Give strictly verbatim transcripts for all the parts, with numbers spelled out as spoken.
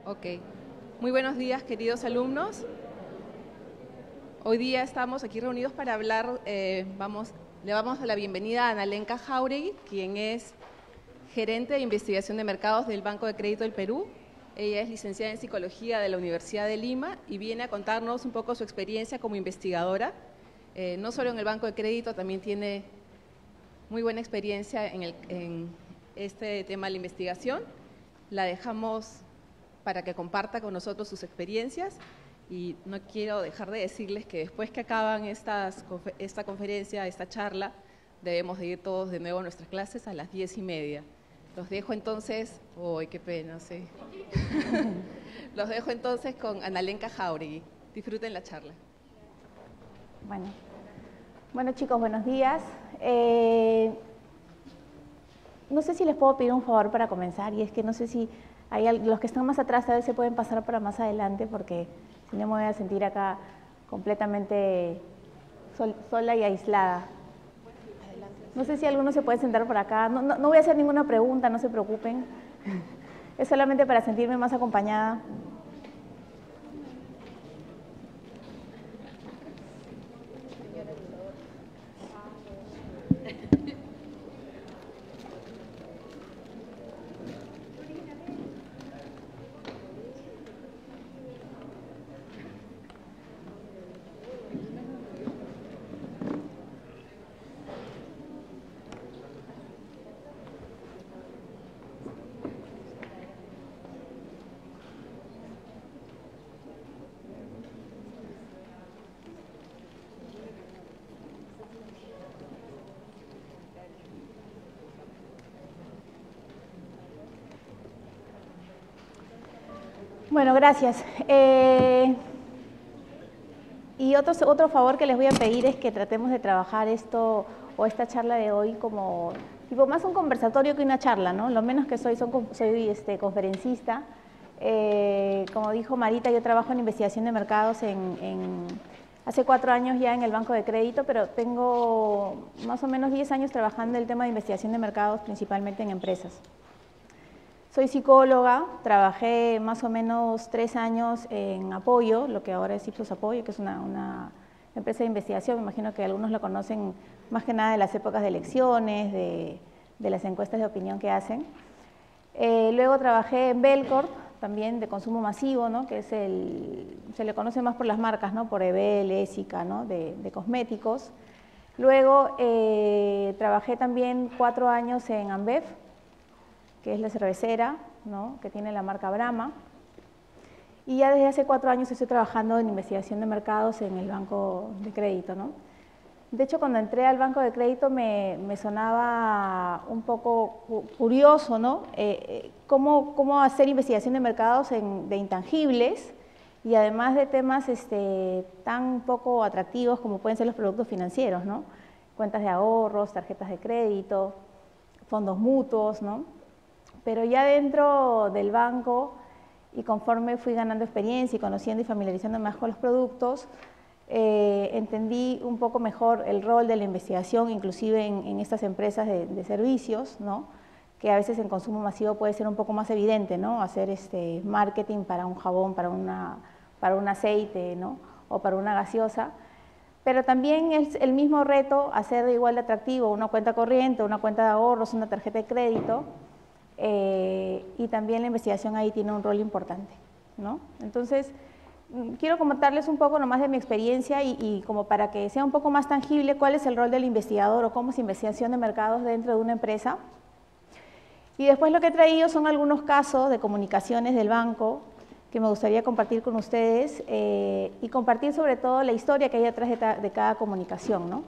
Ok. Muy buenos días, queridos alumnos. Hoy día estamos aquí reunidos para hablar, eh, vamos, le damos la bienvenida a Analenka Jáuregui, quien es gerente de investigación de mercados del Banco de Crédito del Perú. Ella es licenciada en Psicología de la Universidad de Lima y viene a contarnos un poco su experiencia como investigadora. Eh, no solo en el Banco de Crédito, también tiene muy buena experiencia en, el, en este tema de la investigación. La dejamos para que comparta con nosotros sus experiencias y no quiero dejar de decirles que después que acaban estas, esta conferencia, esta charla, debemos de ir todos de nuevo a nuestras clases a las diez y media. Los dejo entonces, ¡ay, qué pena! Sí. Los dejo entonces con Analenka Jáuregui. Disfruten la charla. Bueno, bueno chicos, buenos días. Eh, no sé si les puedo pedir un favor para comenzar, y es que no sé si hay los que están más atrás a veces se pueden pasar para más adelante, porque si no me voy a sentir acá completamente sol, sola y aislada. No sé si alguno se puede sentar por acá. No, no, no voy a hacer ninguna pregunta, no se preocupen. Es solamente para sentirme más acompañada. Bueno, gracias. Eh, y otro, otro favor que les voy a pedir es que tratemos de trabajar esto o esta charla de hoy como tipo más un conversatorio que una charla, ¿no? Lo menos que soy, son, soy este, conferencista. Eh, como dijo Marita, yo trabajo en investigación de mercados en, en, hace cuatro años ya en el Banco de Crédito, pero tengo más o menos diez años trabajando el tema de investigación de mercados, principalmente en empresas. Soy psicóloga, trabajé más o menos tres años en Apoyo, lo que ahora es Ipsos Apoyo, que es una, una empresa de investigación. Me imagino que algunos la conocen más que nada de las épocas de elecciones, de, de las encuestas de opinión que hacen. Eh, luego trabajé en Belcorp, también de consumo masivo, ¿no? Que es el, se le conoce más por las marcas, ¿no? Por Ebel, Ésica, ¿no? de, de cosméticos. Luego eh, trabajé también cuatro años en Ambev, que es la cervecera, ¿no? Que tiene la marca Brahma. Y ya desde hace cuatro años estoy trabajando en investigación de mercados en el Banco de Crédito, ¿no? De hecho, cuando entré al Banco de Crédito me, me sonaba un poco curioso, ¿no? Eh, cómo, cómo hacer investigación de mercados en, de intangibles y además de temas este, tan poco atractivos como pueden ser los productos financieros, ¿no? Cuentas de ahorros, tarjetas de crédito, fondos mutuos, ¿no? Pero ya dentro del banco y conforme fui ganando experiencia y conociendo y familiarizándome más con los productos, eh, entendí un poco mejor el rol de la investigación, inclusive en, en estas empresas de, de servicios, ¿no? Que a veces en consumo masivo puede ser un poco más evidente, ¿no? Hacer este marketing para un jabón, para, una, para un aceite, ¿no? O para una gaseosa. Pero también es el mismo reto hacer de igual de atractivo una cuenta corriente, una cuenta de ahorros, una tarjeta de crédito. Eh, y también la investigación ahí tiene un rol importante, ¿no? Entonces, quiero comentarles un poco nomás de mi experiencia y, y como para que sea un poco más tangible cuál es el rol del investigador o cómo es investigación de mercados dentro de una empresa. Y después lo que he traído son algunos casos de comunicaciones del banco que me gustaría compartir con ustedes eh, y compartir sobre todo la historia que hay detrás de, de cada comunicación, ¿no?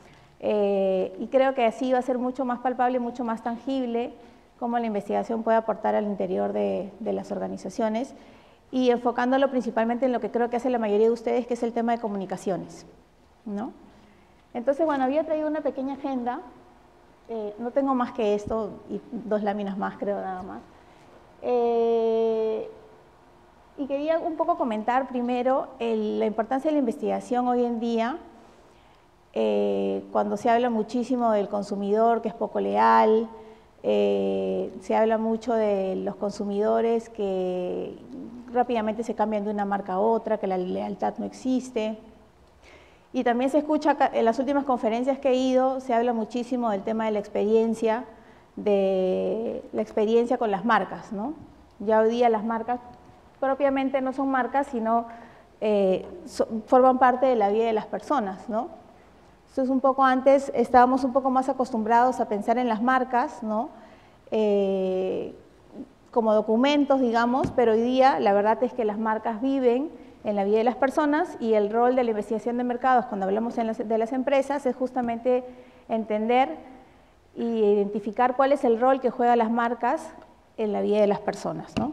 Eh, y creo que así va a ser mucho más palpable, mucho más tangible cómo la investigación puede aportar al interior de, de las organizaciones y enfocándolo principalmente en lo que creo que hace la mayoría de ustedes, que es el tema de comunicaciones, ¿no? Entonces, bueno, había traído una pequeña agenda, eh, no tengo más que esto y dos láminas más, creo, nada más. Eh, y quería un poco comentar primero el, la importancia de la investigación hoy en día, eh, cuando se habla muchísimo del consumidor que es poco leal, eh, se habla mucho de los consumidores que rápidamente se cambian de una marca a otra, que la lealtad no existe. Y también se escucha, en las últimas conferencias que he ido, se habla muchísimo del tema de la experiencia, de la experiencia con las marcas, ¿no? Ya hoy día las marcas propiamente no son marcas, sino eh, so, forman parte de la vida de las personas, ¿no? Entonces, un poco antes estábamos un poco más acostumbrados a pensar en las marcas, ¿no? Eh, como documentos, digamos, pero hoy día la verdad es que las marcas viven en la vida de las personas y el rol de la investigación de mercados cuando hablamos en las, de las empresas es justamente entender e identificar cuál es el rol que juegan las marcas en la vida de las personas, ¿no?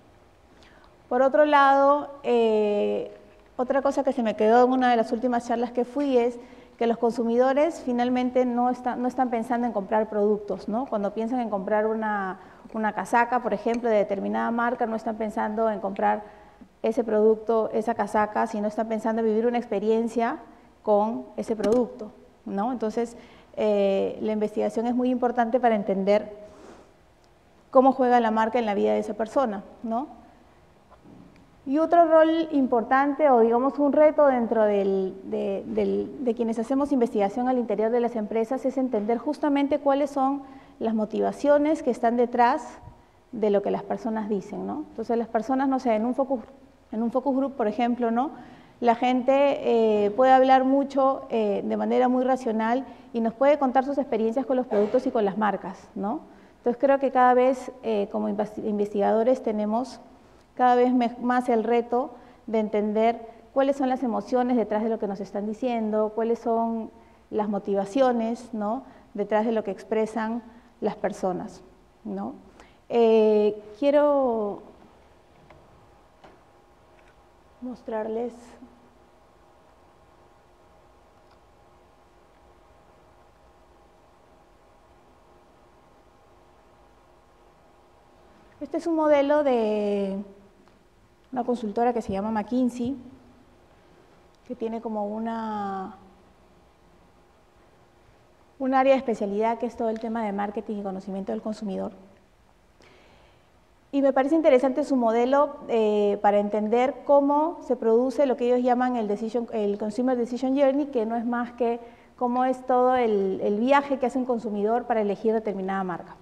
Por otro lado, eh, otra cosa que se me quedó en una de las últimas charlas que fui es que los consumidores finalmente no, está, no están pensando en comprar productos, ¿no? Cuando piensan en comprar una, una casaca, por ejemplo, de determinada marca, no están pensando en comprar ese producto, esa casaca, sino están pensando en vivir una experiencia con ese producto, ¿no? Entonces, eh, la investigación es muy importante para entender cómo juega la marca en la vida de esa persona, ¿no? Y otro rol importante, o digamos un reto dentro del, de, del, de quienes hacemos investigación al interior de las empresas, es entender justamente cuáles son las motivaciones que están detrás de lo que las personas dicen, ¿no? Entonces, las personas, no sé, en un focus, en un focus group, por ejemplo, ¿no? La gente eh, puede hablar mucho eh, de manera muy racional y nos puede contar sus experiencias con los productos y con las marcas, ¿no? Entonces, creo que cada vez eh, como investigadores tenemos cada vez más el reto de entender cuáles son las emociones detrás de lo que nos están diciendo, cuáles son las motivaciones, ¿no? Detrás de lo que expresan las personas, ¿no? Eh, quiero mostrarles este es un modelo de una consultora que se llama McKinsey, que tiene como una, un área de especialidad que es todo el tema de marketing y conocimiento del consumidor. Y me parece interesante su modelo eh, para entender cómo se produce lo que ellos llaman el, decision, el Consumer Decision Journey, que no es más que cómo es todo el, el viaje que hace un consumidor para elegir determinada marca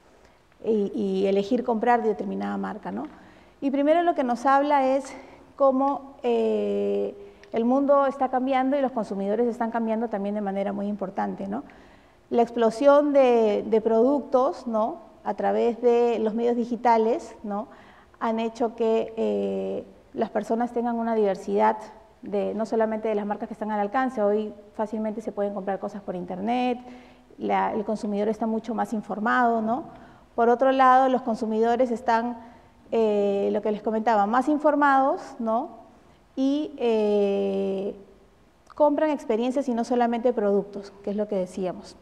y, y elegir comprar de determinada marca, ¿no? Y primero lo que nos habla es cómo eh, el mundo está cambiando y los consumidores están cambiando también de manera muy importante, ¿no? La explosión de, de productos, ¿no? A través de los medios digitales, ¿no? Han hecho que eh, las personas tengan una diversidad, de, no solamente de las marcas que están al alcance, hoy fácilmente se pueden comprar cosas por internet, la, el consumidor está mucho más informado, ¿no? Por otro lado, los consumidores están, eh, lo que les comentaba, más informados, ¿no? Y eh, compran experiencias y no solamente productos, que es lo que decíamos.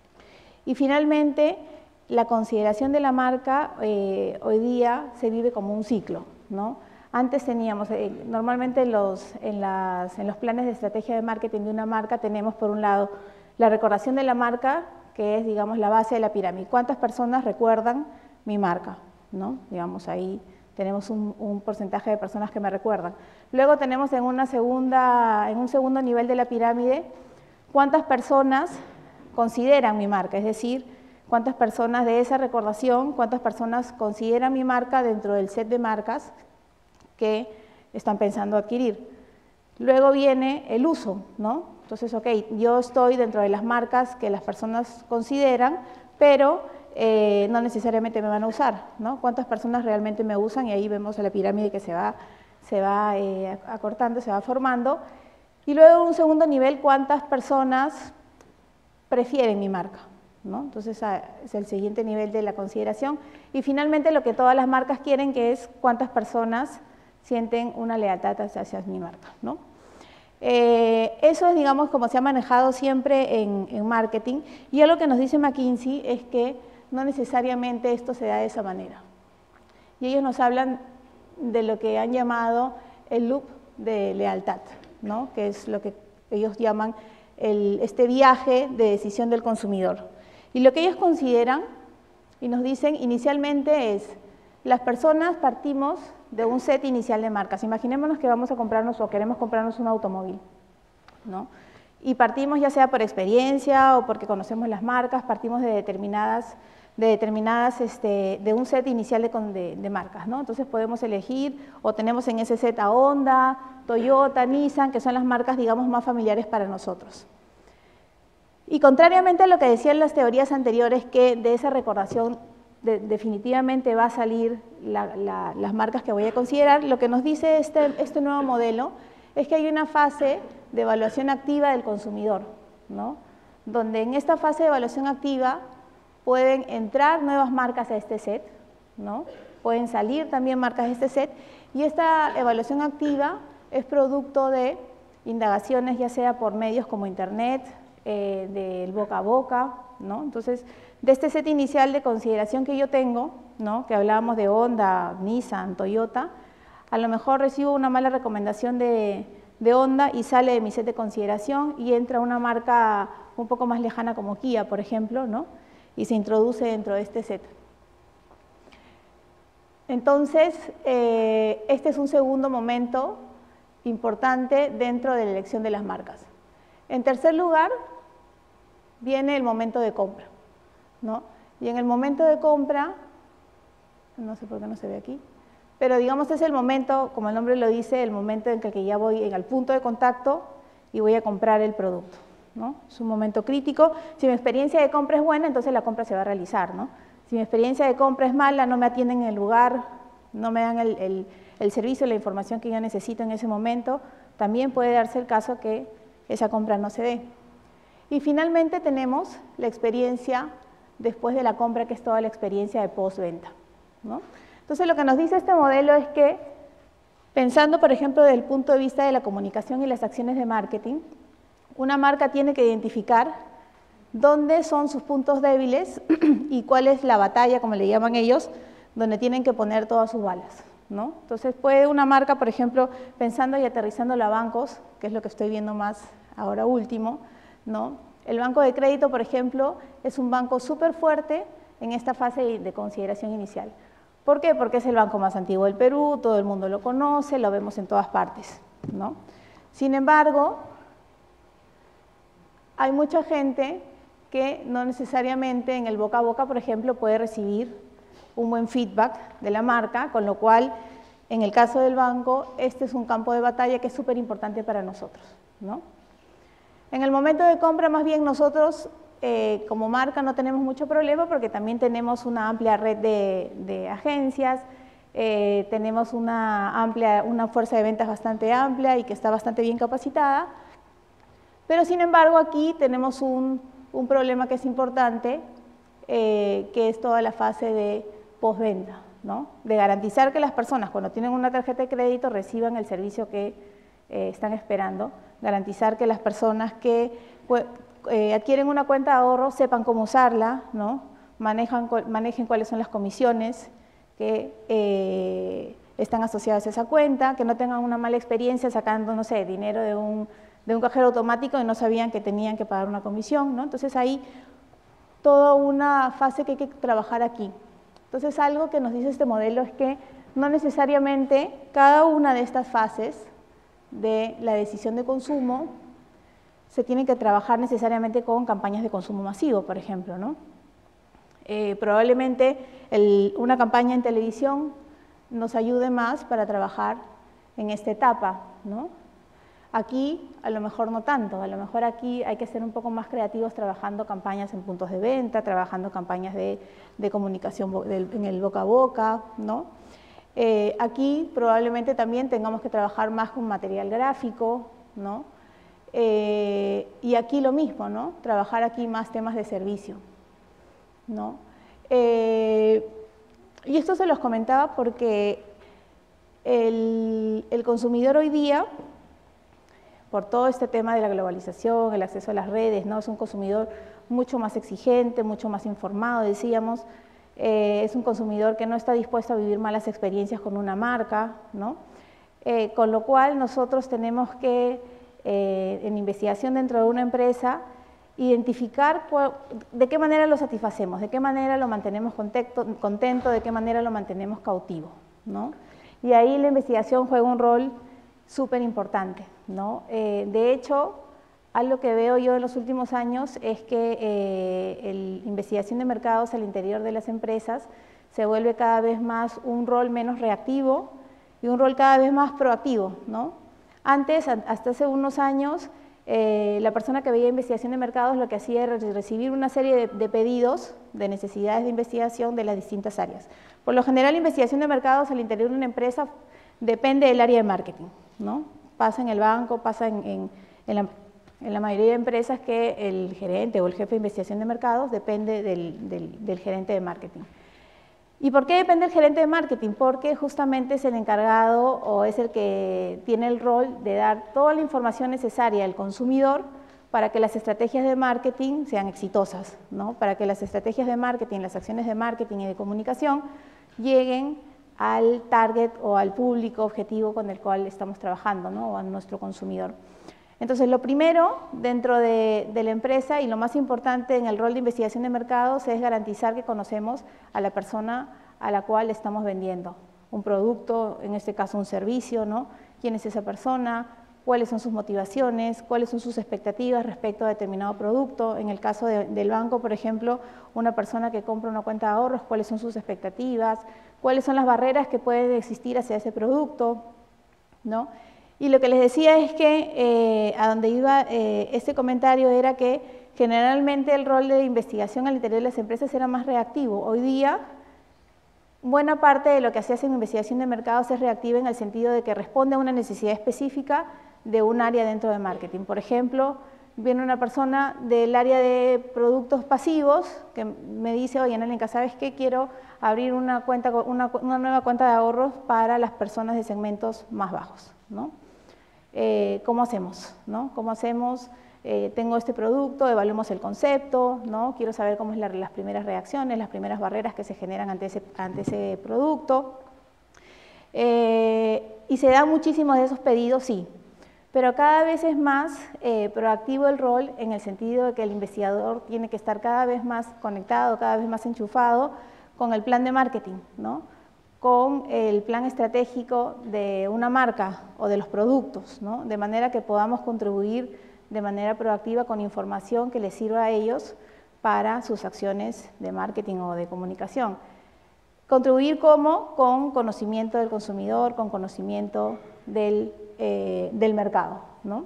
Y finalmente, la consideración de la marca eh, hoy día se vive como un ciclo, ¿no? Antes teníamos, eh, normalmente los, en, las, en los planes de estrategia de marketing de una marca tenemos por un lado la recordación de la marca, que es, digamos, la base de la pirámide. ¿Cuántas personas recuerdan mi marca? ¿No? Digamos, ahí tenemos un, un porcentaje de personas que me recuerdan. Luego tenemos en, una segunda, en un segundo nivel de la pirámide, ¿cuántas personas consideran mi marca? Es decir, ¿cuántas personas de esa recordación, cuántas personas consideran mi marca dentro del set de marcas que están pensando adquirir? Luego viene el uso, ¿no? Entonces, ok, yo estoy dentro de las marcas que las personas consideran, pero eh, no necesariamente me van a usar, ¿no? ¿Cuántas personas realmente me usan? Y ahí vemos la pirámide que se va, se va eh, acortando, se va formando. Y luego, en un segundo nivel, ¿cuántas personas prefieren mi marca? ¿No? Entonces, es el siguiente nivel de la consideración. Y finalmente, lo que todas las marcas quieren, que es cuántas personas sienten una lealtad hacia mi marca, ¿no? Eh, eso es, digamos, como se ha manejado siempre en, en marketing, y algo que nos dice McKinsey es que no necesariamente esto se da de esa manera. Y ellos nos hablan de lo que han llamado el loop de lealtad, ¿no? Que es lo que ellos llaman el, este viaje de decisión del consumidor. Y lo que ellos consideran Y nos dicen, inicialmente es, las personas partimos de un set inicial de marcas. Imaginémonos que vamos a comprarnos o queremos comprarnos un automóvil, ¿no? Y partimos ya sea por experiencia o porque conocemos las marcas, partimos de determinadas, de, determinadas este, de un set inicial de, de, de marcas, ¿no? Entonces podemos elegir o tenemos en ese set a Honda, Toyota, Nissan, que son las marcas, digamos, más familiares para nosotros. Y contrariamente a lo que decían las teorías anteriores, que de esa recordación de, definitivamente va a salir la, la, las marcas que voy a considerar, lo que nos dice este, este nuevo modelo es que hay una fase de evaluación activa del consumidor, ¿no? Donde en esta fase de evaluación activa pueden entrar nuevas marcas a este set, ¿no? Pueden salir también marcas de este set, y esta evaluación activa es producto de indagaciones ya sea por medios como internet, eh, del boca a boca, ¿no? Entonces, de este set inicial de consideración que yo tengo, ¿no? Que hablábamos de Honda, Nissan, Toyota, a lo mejor recibo una mala recomendación de, de Honda y sale de mi set de consideración y entra una marca un poco más lejana como Kia, por ejemplo, ¿no? Y se introduce dentro de este set. Entonces, eh, este es un segundo momento importante dentro de la elección de las marcas. En tercer lugar, viene el momento de compra, ¿no? Y en el momento de compra, no sé por qué no se ve aquí, pero digamos es el momento, como el nombre lo dice, el momento en que ya voy en el punto de contacto y voy a comprar el producto, ¿no? Es un momento crítico. Si mi experiencia de compra es buena, entonces la compra se va a realizar, ¿no? Si mi experiencia de compra es mala, no me atienden en el lugar, no me dan el, el, el servicio, la información que yo necesito en ese momento, también puede darse el caso que esa compra no se dé. Y finalmente tenemos la experiencia después de la compra, que es toda la experiencia de postventa, ¿no? Entonces, lo que nos dice este modelo es que, pensando, por ejemplo, desde el punto de vista de la comunicación y las acciones de marketing, una marca tiene que identificar dónde son sus puntos débiles y cuál es la batalla, como le llaman ellos, donde tienen que poner todas sus balas, ¿no? Entonces, puede una marca, por ejemplo, pensando y aterrizando a bancos, que es lo que estoy viendo más ahora último, ¿no? El banco de crédito, por ejemplo, es un banco súper fuerte en esta fase de consideración inicial. ¿Por qué? Porque es el banco más antiguo del Perú, todo el mundo lo conoce, lo vemos en todas partes, ¿no? Sin embargo, hay mucha gente que no necesariamente en el boca a boca, por ejemplo, puede recibir un buen feedback de la marca, con lo cual, en el caso del banco, este es un campo de batalla que es súper importante para nosotros, ¿no? En el momento de compra, más bien nosotros, eh, como marca, no tenemos mucho problema porque también tenemos una amplia red de, de agencias, eh, tenemos una, amplia, una fuerza de ventas bastante amplia y que está bastante bien capacitada, pero sin embargo aquí tenemos un, un problema que es importante, eh, que es toda la fase de postventa, ¿no? De garantizar que las personas cuando tienen una tarjeta de crédito reciban el servicio que eh, están esperando, garantizar que las personas que eh, adquieren una cuenta de ahorro sepan cómo usarla, ¿no? Manejan, manejen cuáles son las comisiones que eh, están asociadas a esa cuenta, que no tengan una mala experiencia sacando, no sé, dinero de un, de un cajero automático y no sabían que tenían que pagar una comisión, ¿no? Entonces ahí toda una fase que hay que trabajar aquí. Entonces, algo que nos dice este modelo es que no necesariamente cada una de estas fases de la decisión de consumo se tiene que trabajar necesariamente con campañas de consumo masivo, por ejemplo, ¿no? Eh, probablemente el, una campaña en televisión nos ayude más para trabajar en esta etapa, ¿no? Aquí a lo mejor no tanto, a lo mejor aquí hay que ser un poco más creativos trabajando campañas en puntos de venta, trabajando campañas de, de comunicación de, en el boca a boca, ¿no? Eh, aquí probablemente también tengamos que trabajar más con material gráfico, ¿no? Eh, y aquí lo mismo, ¿no? Trabajar aquí más temas de servicio, ¿no? Eh, y esto se los comentaba porque el, el consumidor hoy día, por todo este tema de la globalización, el acceso a las redes, ¿no? Es un consumidor mucho más exigente, mucho más informado, decíamos, eh, es un consumidor que no está dispuesto a vivir malas experiencias con una marca, ¿no? Eh, con lo cual nosotros tenemos que, eh, en investigación dentro de una empresa, identificar de qué manera lo satisfacemos, de qué manera lo mantenemos contento, contento, de qué manera lo mantenemos cautivo, ¿no? Y ahí la investigación juega un rol súper importante, ¿no? Eh, de hecho, algo que veo yo en los últimos años es que eh, la investigación de mercados al interior de las empresas se vuelve cada vez más un rol menos reactivo y un rol cada vez más proactivo, ¿no? Antes, hasta hace unos años, eh, la persona que veía investigación de mercados lo que hacía era recibir una serie de, de pedidos de necesidades de investigación de las distintas áreas. Por lo general, la investigación de mercados al interior de una empresa depende del área de marketing, ¿no? Pasa en el banco, pasa en, en, en, la, en la mayoría de empresas que el gerente o el jefe de investigación de mercados depende del, del, del gerente de marketing. ¿Y por qué depende el gerente de marketing? Porque justamente es el encargado o es el que tiene el rol de dar toda la información necesaria al consumidor para que las estrategias de marketing sean exitosas, ¿no? Para que las estrategias de marketing, las acciones de marketing y de comunicación lleguen al target o al público objetivo con el cual estamos trabajando, ¿no? O a nuestro consumidor. Entonces, lo primero dentro de, de la empresa y lo más importante en el rol de investigación de mercados es garantizar que conocemos a la persona a la cual estamos vendiendo un producto, en este caso un servicio, ¿no? ¿Quién es esa persona? ¿Cuáles son sus motivaciones? ¿Cuáles son sus expectativas respecto a determinado producto? En el caso de, del banco, por ejemplo, una persona que compra una cuenta de ahorros, ¿cuáles son sus expectativas? ¿Cuáles son las barreras que pueden existir hacia ese producto? ¿No? Y lo que les decía es que eh, a donde iba eh, este comentario era que generalmente el rol de investigación al interior de las empresas era más reactivo. Hoy día, buena parte de lo que se hace en investigación de mercados es reactiva en el sentido de que responde a una necesidad específica de un área dentro de marketing. Por ejemplo, viene una persona del área de productos pasivos que me dice, oye, Analenka, ¿sabes qué? Quiero abrir una, cuenta, una, una nueva cuenta de ahorros para las personas de segmentos más bajos, ¿no? Eh, ¿Cómo hacemos? ¿no? ¿Cómo hacemos? Eh, tengo este producto, evaluemos el concepto, ¿no? Quiero saber cómo es la, las primeras reacciones, las primeras barreras que se generan ante ese, ante ese producto. Eh, y se dan muchísimos de esos pedidos, sí, pero cada vez es más eh, proactivo el rol en el sentido de que el investigador tiene que estar cada vez más conectado, cada vez más enchufado con el plan de marketing, ¿no? Con el plan estratégico de una marca o de los productos, ¿no? De manera que podamos contribuir de manera proactiva con información que les sirva a ellos para sus acciones de marketing o de comunicación. Contribuir ¿cómo? Con conocimiento del consumidor, con conocimiento del, eh, del mercado, ¿no?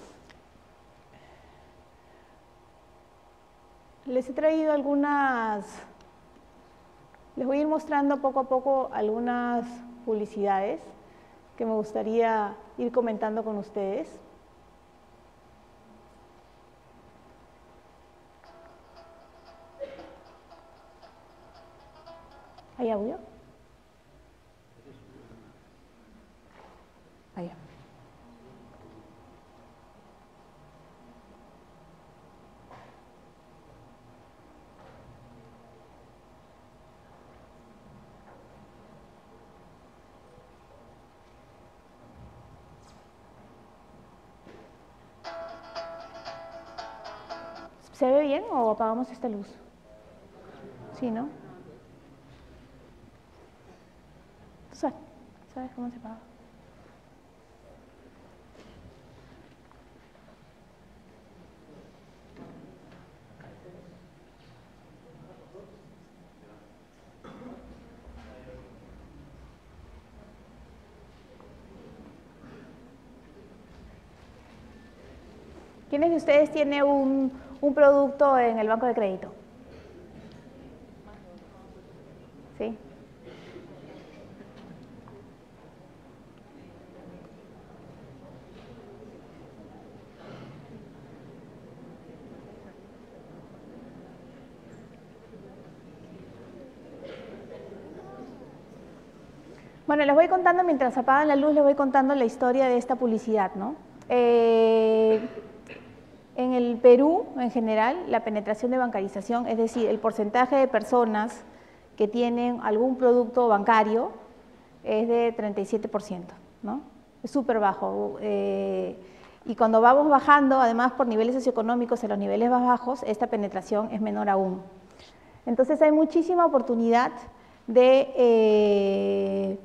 Les he traído algunas... Les voy a ir mostrando poco a poco algunas publicidades que me gustaría ir comentando con ustedes. ¿Hay audio? Allá. ¿Se ve bien o apagamos esta luz? Sí, ¿no? ¿Sabes, ¿Sabes cómo se apaga? ¿Quiénes de ustedes tiene un, un producto en el banco de crédito? ¿Sí? Bueno, les voy contando, mientras apagan la luz, les voy contando la historia de esta publicidad, ¿no? Eh, en el Perú, en general, la penetración de bancarización, es decir, el porcentaje de personas que tienen algún producto bancario es de treinta y siete por ciento, ¿no? Es súper bajo. Eh, Y cuando vamos bajando, además por niveles socioeconómicos, en los niveles más bajos, esta penetración es menor aún. Entonces hay muchísima oportunidad de, eh,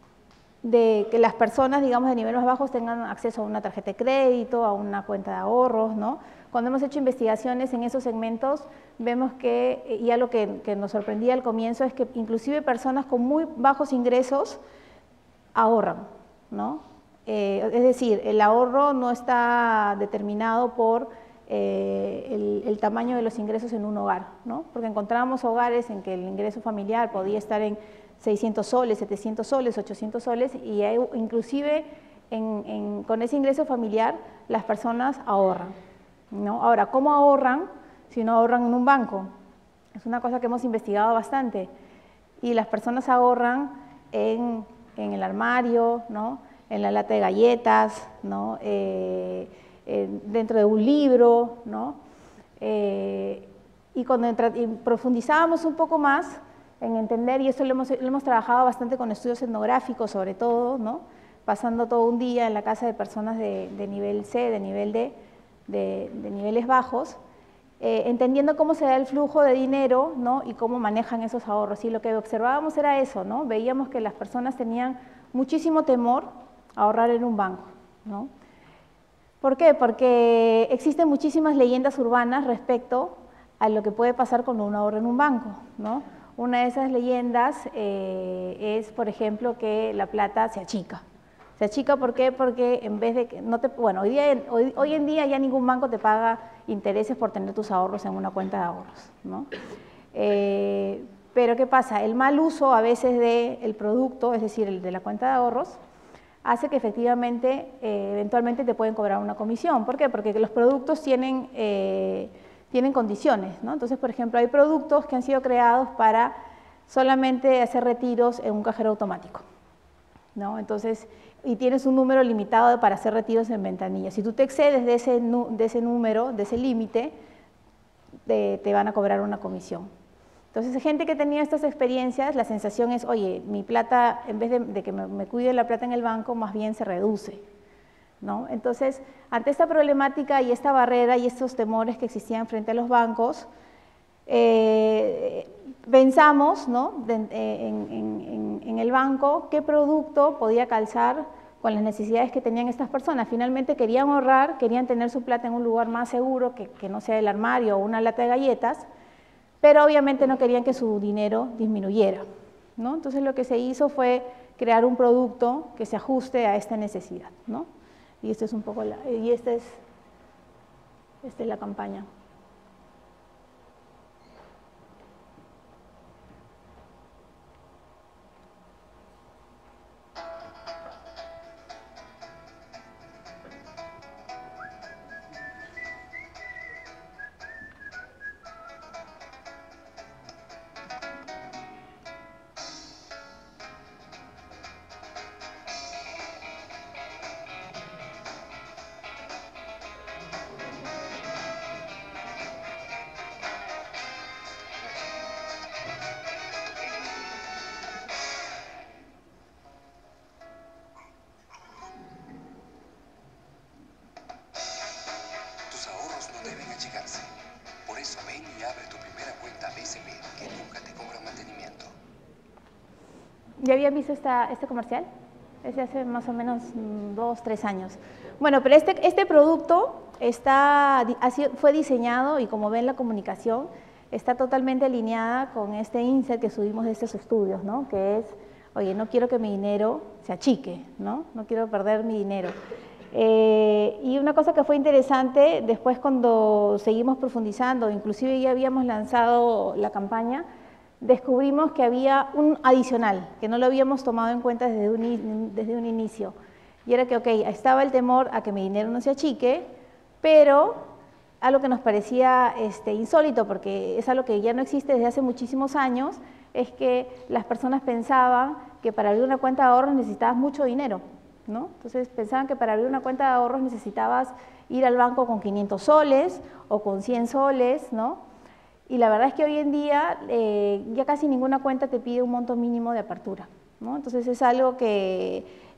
de que las personas, digamos, de niveles más bajos tengan acceso a una tarjeta de crédito, a una cuenta de ahorros, ¿no? Cuando hemos hecho investigaciones en esos segmentos, vemos que, y algo que, que nos sorprendía al comienzo, es que inclusive personas con muy bajos ingresos ahorran, ¿no? Eh, es decir, el ahorro no está determinado por eh, el, el tamaño de los ingresos en un hogar, ¿no? Porque encontrábamos hogares en que el ingreso familiar podía estar en seiscientos soles, setecientos soles, ochocientos soles, y hay, inclusive en, en, con ese ingreso familiar las personas ahorran, ¿no? Ahora, ¿cómo ahorran si no ahorran en un banco? Es una cosa que hemos investigado bastante, y las personas ahorran en, en el armario, ¿no? En la lata de galletas, ¿no? Eh, eh, dentro de un libro, ¿no? Eh, y cuando entra, y profundizábamos un poco más en entender, y esto lo hemos, lo hemos trabajado bastante con estudios etnográficos sobre todo, ¿no? Pasando todo un día en la casa de personas de, de nivel C, de nivel D, de, de niveles bajos, eh, entendiendo cómo se da el flujo de dinero, ¿no? Y cómo manejan esos ahorros. Y lo que observábamos era eso, ¿no? Veíamos que las personas tenían muchísimo temor a ahorrar en un banco, ¿no? ¿Por qué? Porque existen muchísimas leyendas urbanas respecto a lo que puede pasar con un ahorro en un banco, ¿no? Una de esas leyendas eh, es, por ejemplo, que la plata se achica. Se achica, ¿por qué? Porque en vez de que no te, bueno, hoy, día, hoy, hoy en día ya ningún banco te paga intereses por tener tus ahorros en una cuenta de ahorros, ¿no? Eh, pero ¿qué pasa? El mal uso a veces del producto, es decir, el de la cuenta de ahorros, hace que efectivamente, eh, eventualmente te pueden cobrar una comisión. ¿Por qué? Porque los productos tienen, eh, tienen condiciones, ¿no? Entonces, por ejemplo, hay productos que han sido creados para solamente hacer retiros en un cajero automático, ¿no? Entonces, y tienes un número limitado para hacer retiros en ventanilla. Si tú te excedes de ese, de ese número, de ese límite, te, te van a cobrar una comisión. Entonces, gente que tenía estas experiencias, la sensación es, oye, mi plata, en vez de, de que me, me cuide la plata en el banco, más bien se reduce, ¿no? Entonces, ante esta problemática y esta barrera y estos temores que existían frente a los bancos, eh, pensamos, ¿no? de, en, en, en, en el banco qué producto podía calzar con las necesidades que tenían estas personas. Finalmente querían ahorrar, querían tener su plata en un lugar más seguro, que, que no sea el armario o una lata de galletas, pero obviamente no querían que su dinero disminuyera, ¿no? Entonces lo que se hizo fue crear un producto que se ajuste a esta necesidad, ¿no? Y esta es un poco la, y esta es, esta es la campaña. Por eso ven y abre tu primera cuenta B C P, que nunca te cobra mantenimiento. ¿Ya habían visto esta, este comercial? Es de hace más o menos mmm, dos, tres años. Bueno, pero este, este producto está, así, fue diseñado y como ven la comunicación está totalmente alineada con este insert que subimos de estos estudios, ¿no? Que es, oye, no quiero que mi dinero se achique, ¿no? No quiero perder mi dinero. Eh, y una cosa que fue interesante, después cuando seguimos profundizando, inclusive ya habíamos lanzado la campaña, descubrimos que había un adicional, que no lo habíamos tomado en cuenta desde un, desde un inicio. Y era que, ok, estaba el temor a que mi dinero no se achique, pero algo que nos parecía este, insólito, porque es algo que ya no existe desde hace muchísimos años, es que las personas pensaban que para abrir una cuenta de ahorros necesitabas mucho dinero, ¿no? Entonces pensaban que para abrir una cuenta de ahorros necesitabas ir al banco con quinientos soles o con cien soles, ¿no? Y la verdad es que hoy en día eh, ya casi ninguna cuenta te pide un monto mínimo de apertura, ¿no? Entonces es algo que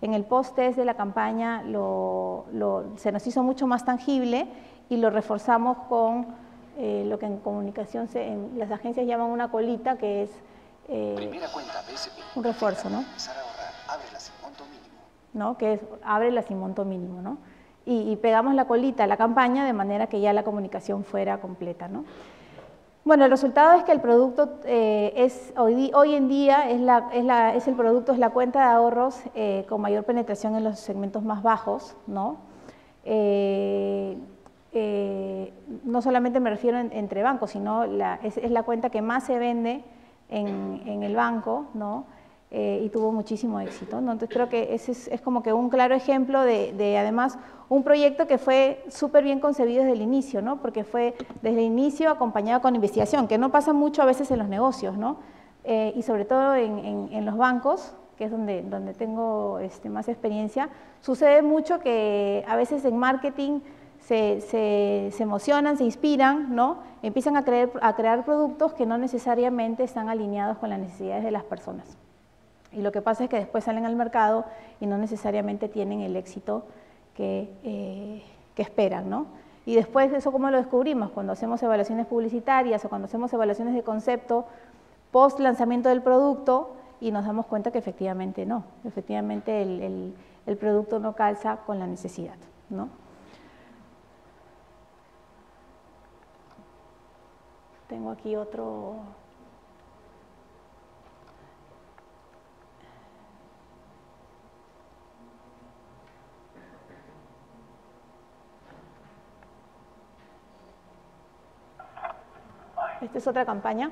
en el post-test de la campaña lo, lo, se nos hizo mucho más tangible y lo reforzamos con eh, lo que en comunicación se, en las agencias llaman una colita, que es eh, Primera cuenta B S P. un refuerzo, ¿no? Empezar a ahorrar, ábrela sin monto mínimo. ¿No? Que es ábrela sin monto mínimo, ¿no? Y, y pegamos la colita a la campaña de manera que ya la comunicación fuera completa, ¿no? Bueno, el resultado es que el producto eh, es, hoy, hoy en día es, la, es, la, es el producto, es la cuenta de ahorros eh, con mayor penetración en los segmentos más bajos, ¿no? Eh, eh, no solamente me refiero en, entre bancos, sino la, es, es la cuenta que más se vende en, en el banco, ¿no? Eh, y tuvo muchísimo éxito, ¿no? Entonces creo que ese es, es como que un claro ejemplo de, de además, un proyecto que fue súper bien concebido desde el inicio, ¿no? Porque fue desde el inicio acompañado con investigación, que no pasa mucho a veces en los negocios, ¿no? Eh, y sobre todo en, en, en los bancos, que es donde, donde tengo este, más experiencia, sucede mucho que a veces en marketing se, se, se emocionan, se inspiran, ¿no? Empiezan a, creer, a crear productos que no necesariamente están alineados con las necesidades de las personas. Y lo que pasa es que después salen al mercado y no necesariamente tienen el éxito que, eh, que esperan, ¿no? Y después eso, ¿cómo lo descubrimos? Cuando hacemos evaluaciones publicitarias o cuando hacemos evaluaciones de concepto post lanzamiento del producto y nos damos cuenta que efectivamente no, efectivamente el, el, el producto no calza con la necesidad, ¿no? Tengo aquí otro... Esta es otra campaña.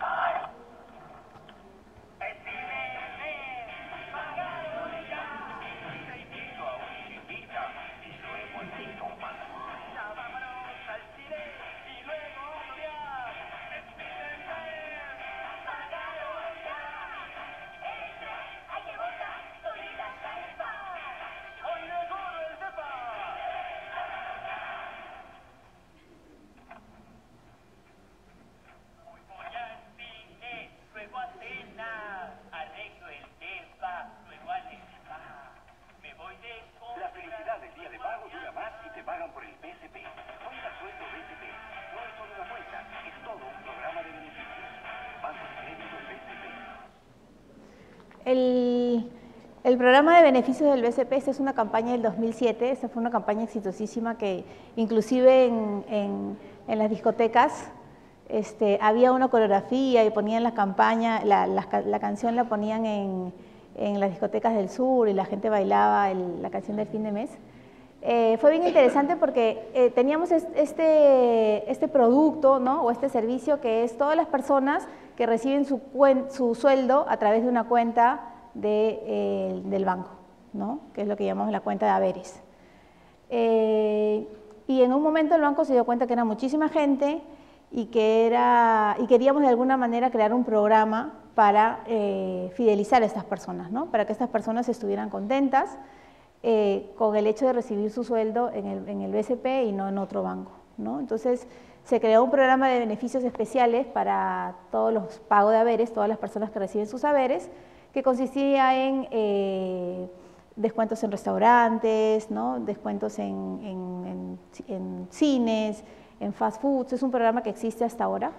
El, el programa de beneficios del B C P, esta es una campaña del dos mil siete, esta fue una campaña exitosísima que inclusive en, en, en las discotecas este, había una coreografía y ponían la campaña, la, la, la canción la ponían en, en las discotecas del sur y la gente bailaba el, la canción del fin de mes. Eh, fue bien interesante porque eh, teníamos este, este producto, ¿no? O este servicio que es todas las personas que reciben su, su sueldo a través de una cuenta de, eh, del banco, ¿no? Que es lo que llamamos la cuenta de haberes. Eh, y en un momento el banco se dio cuenta que era muchísima gente y que era, y queríamos de alguna manera crear un programa para eh, fidelizar a estas personas, ¿no? Para que estas personas estuvieran contentas Eh, con el hecho de recibir su sueldo en el, en el B C P y no en otro banco, ¿no? Entonces se creó un programa de beneficios especiales para todos los pagos de haberes, todas las personas que reciben sus haberes, que consistía en eh, descuentos en restaurantes, ¿no? Descuentos en, en, en, en cines, en fast foods. Es un programa que existe hasta ahora.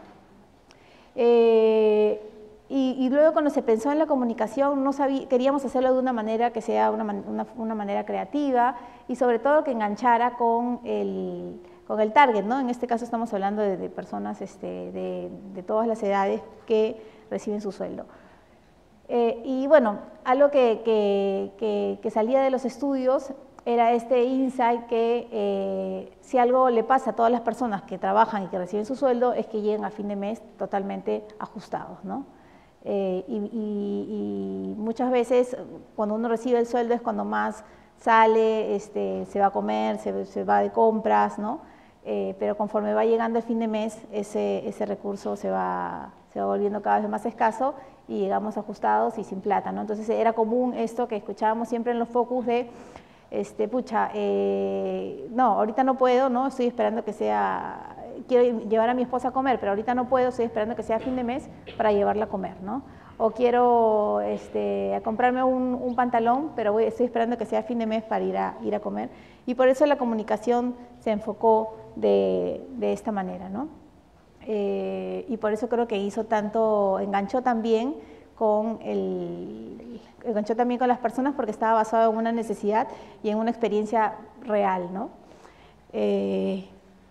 Eh, Y, y luego cuando se pensó en la comunicación, no sabía, queríamos hacerlo de una manera que sea una, una, una manera creativa y sobre todo que enganchara con el, con el target, ¿no? En este caso estamos hablando de, de personas este, de, de todas las edades que reciben su sueldo. Eh, y bueno, algo que, que, que, que salía de los estudios era este insight que eh, si algo le pasa a todas las personas que trabajan y que reciben su sueldo es que lleguen a fin de mes totalmente ajustados, ¿no? Eh, y, y, y muchas veces cuando uno recibe el sueldo es cuando más sale, este, se va a comer, se, se va de compras, ¿no? Eh, pero conforme va llegando el fin de mes, ese, ese recurso se va, se va volviendo cada vez más escaso y llegamos ajustados y sin plata, ¿no? Entonces era común esto que escuchábamos siempre en los focus de, este, pucha, eh, no, ahorita no puedo, ¿no? Estoy esperando que sea... Quiero llevar a mi esposa a comer, pero ahorita no puedo, estoy esperando que sea fin de mes para llevarla a comer, ¿no? o quiero este, a comprarme un, un pantalón, pero voy, estoy esperando que sea fin de mes para ir a, ir a comer. Y por eso la comunicación se enfocó de, de esta manera, ¿no? Eh, y por eso creo que hizo tanto, enganchó también con el, enganchó también con las personas porque estaba basado en una necesidad y en una experiencia real, ¿no? Eh,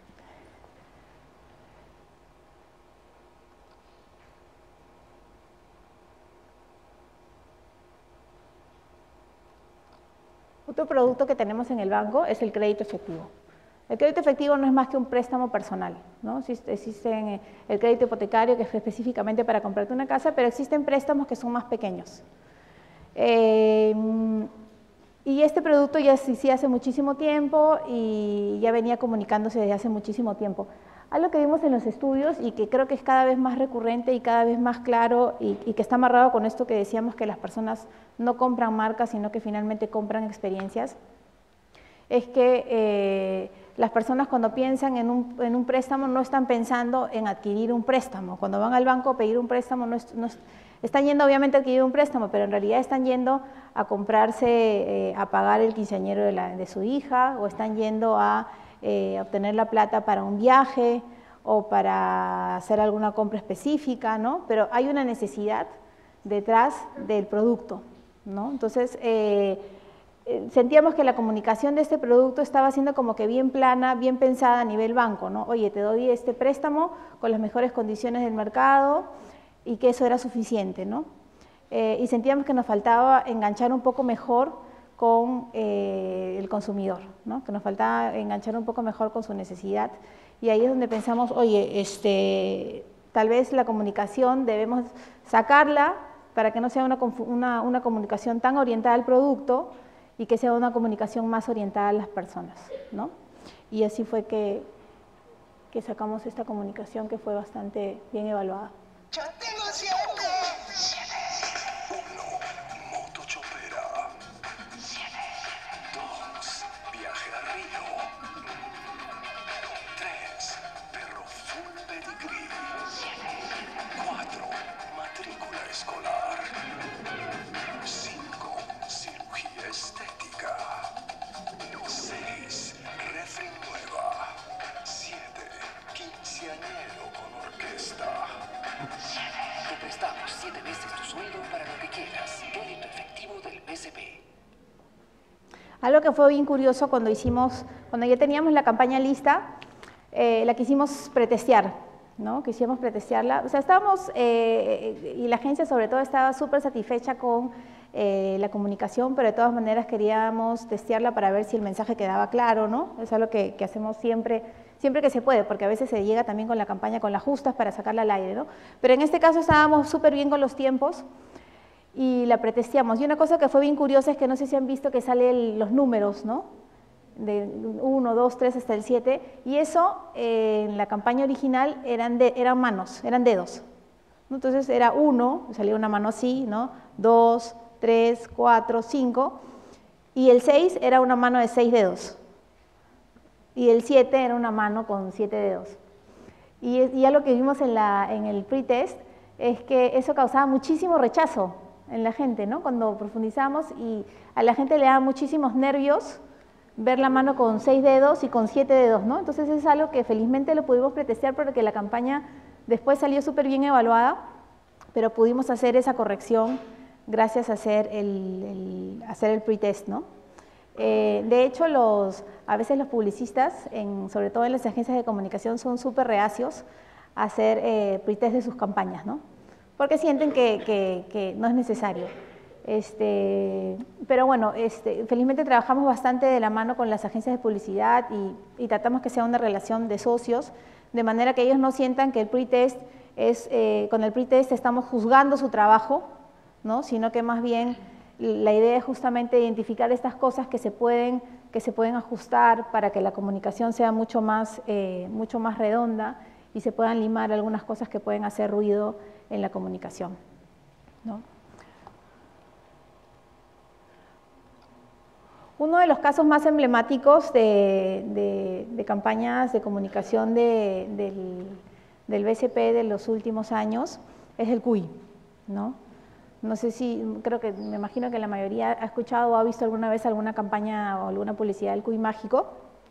Otro producto que tenemos en el banco es el crédito efectivo. El crédito efectivo no es más que un préstamo personal, ¿no? Existe el crédito hipotecario, que es específicamente para comprarte una casa, pero existen préstamos que son más pequeños. Eh, y este producto ya existía hace muchísimo tiempo y ya venía comunicándose desde hace muchísimo tiempo. Algo que vimos en los estudios y que creo que es cada vez más recurrente y cada vez más claro y, y que está amarrado con esto que decíamos que las personas no compran marcas, sino que finalmente compran experiencias, es que eh, las personas cuando piensan en un, en un préstamo no están pensando en adquirir un préstamo. Cuando van al banco a pedir un préstamo, no, es, no es, están yendo obviamente a adquirir un préstamo, pero en realidad están yendo a comprarse, eh, a pagar el quinceañero de, la, de su hija, o están yendo a eh, obtener la plata para un viaje o para hacer alguna compra específica, ¿no? Pero hay una necesidad detrás del producto, ¿no? Entonces, eh, sentíamos que la comunicación de este producto estaba siendo como que bien plana, bien pensada a nivel banco, ¿no? Oye, te doy este préstamo con las mejores condiciones del mercado y que eso era suficiente, ¿no? Eh, y sentíamos que nos faltaba enganchar un poco mejor con eh, el consumidor, ¿no? Que nos faltaba enganchar un poco mejor con su necesidad. Y ahí es donde pensamos, oye, este, tal vez la comunicación debemos sacarla para que no sea una, una, una comunicación tan orientada al producto, y que sea una comunicación más orientada a las personas, ¿no? Y así fue que, que sacamos esta comunicación que fue bastante bien evaluada. ¡Ya tengo siete! Uno, moto chopera. Dos, viaje a Río. Tres, perro full pedigrí. Cuatro, matrícula escolar. Cinco, cirugía estética. Seis, refri nueva. Siete, quinceañero con orquesta. Te prestamos siete veces tu sueldo para lo que quieras. Crédito efectivo del B C P. Algo que fue bien curioso cuando hicimos, cuando ya teníamos la campaña lista, eh, la quisimos pretestear, ¿no? Quisimos pretestearla. O sea, estábamos, eh, y la agencia sobre todo estaba súper satisfecha con eh, la comunicación, pero de todas maneras queríamos testearla para ver si el mensaje quedaba claro, ¿no? Es algo que, que hacemos siempre, siempre que se puede, porque a veces se llega también con la campaña con las justas para sacarla al aire, ¿no? Pero en este caso estábamos súper bien con los tiempos y la pretesteamos. Y una cosa que fue bien curiosa es que no sé si han visto que salen los números, ¿no? De uno, dos, tres hasta el siete, y eso eh, en la campaña original eran, de, eran manos, eran dedos, ¿no? Entonces era uno, salía una mano así, ¿no? dos, tres, cuatro, cinco, y el seis era una mano de seis dedos, y el siete era una mano con siete dedos. Y, y ya lo que vimos en, la, en el pretest es que eso causaba muchísimo rechazo en la gente, ¿no? Cuando profundizamos, y a la gente le daba muchísimos nervios ver la mano con seis dedos y con siete dedos, ¿no? Entonces es algo que felizmente lo pudimos pretestear porque la campaña después salió súper bien evaluada, pero pudimos hacer esa corrección gracias a hacer el, el, hacer el pretest, ¿no? Eh, de hecho, los, a veces los publicistas, en, sobre todo en las agencias de comunicación, son súper reacios a hacer eh, pretest de sus campañas, ¿no? Porque sienten que, que, que no es necesario. Este, pero bueno, este, felizmente trabajamos bastante de la mano con las agencias de publicidad y, y tratamos que sea una relación de socios, de manera que ellos no sientan que el pretest es, eh, con el pretest estamos juzgando su trabajo, ¿no? Sino que más bien la idea es justamente identificar estas cosas que se pueden, que se pueden ajustar para que la comunicación sea mucho más, eh, mucho más redonda y se puedan limar algunas cosas que pueden hacer ruido en la comunicación, ¿no? Uno de los casos más emblemáticos de, de, de campañas de comunicación de, del, del B C P de los últimos años es el C U I, ¿no? No sé si, creo que, me imagino que la mayoría ha escuchado o ha visto alguna vez alguna campaña o alguna publicidad del cuy mágico.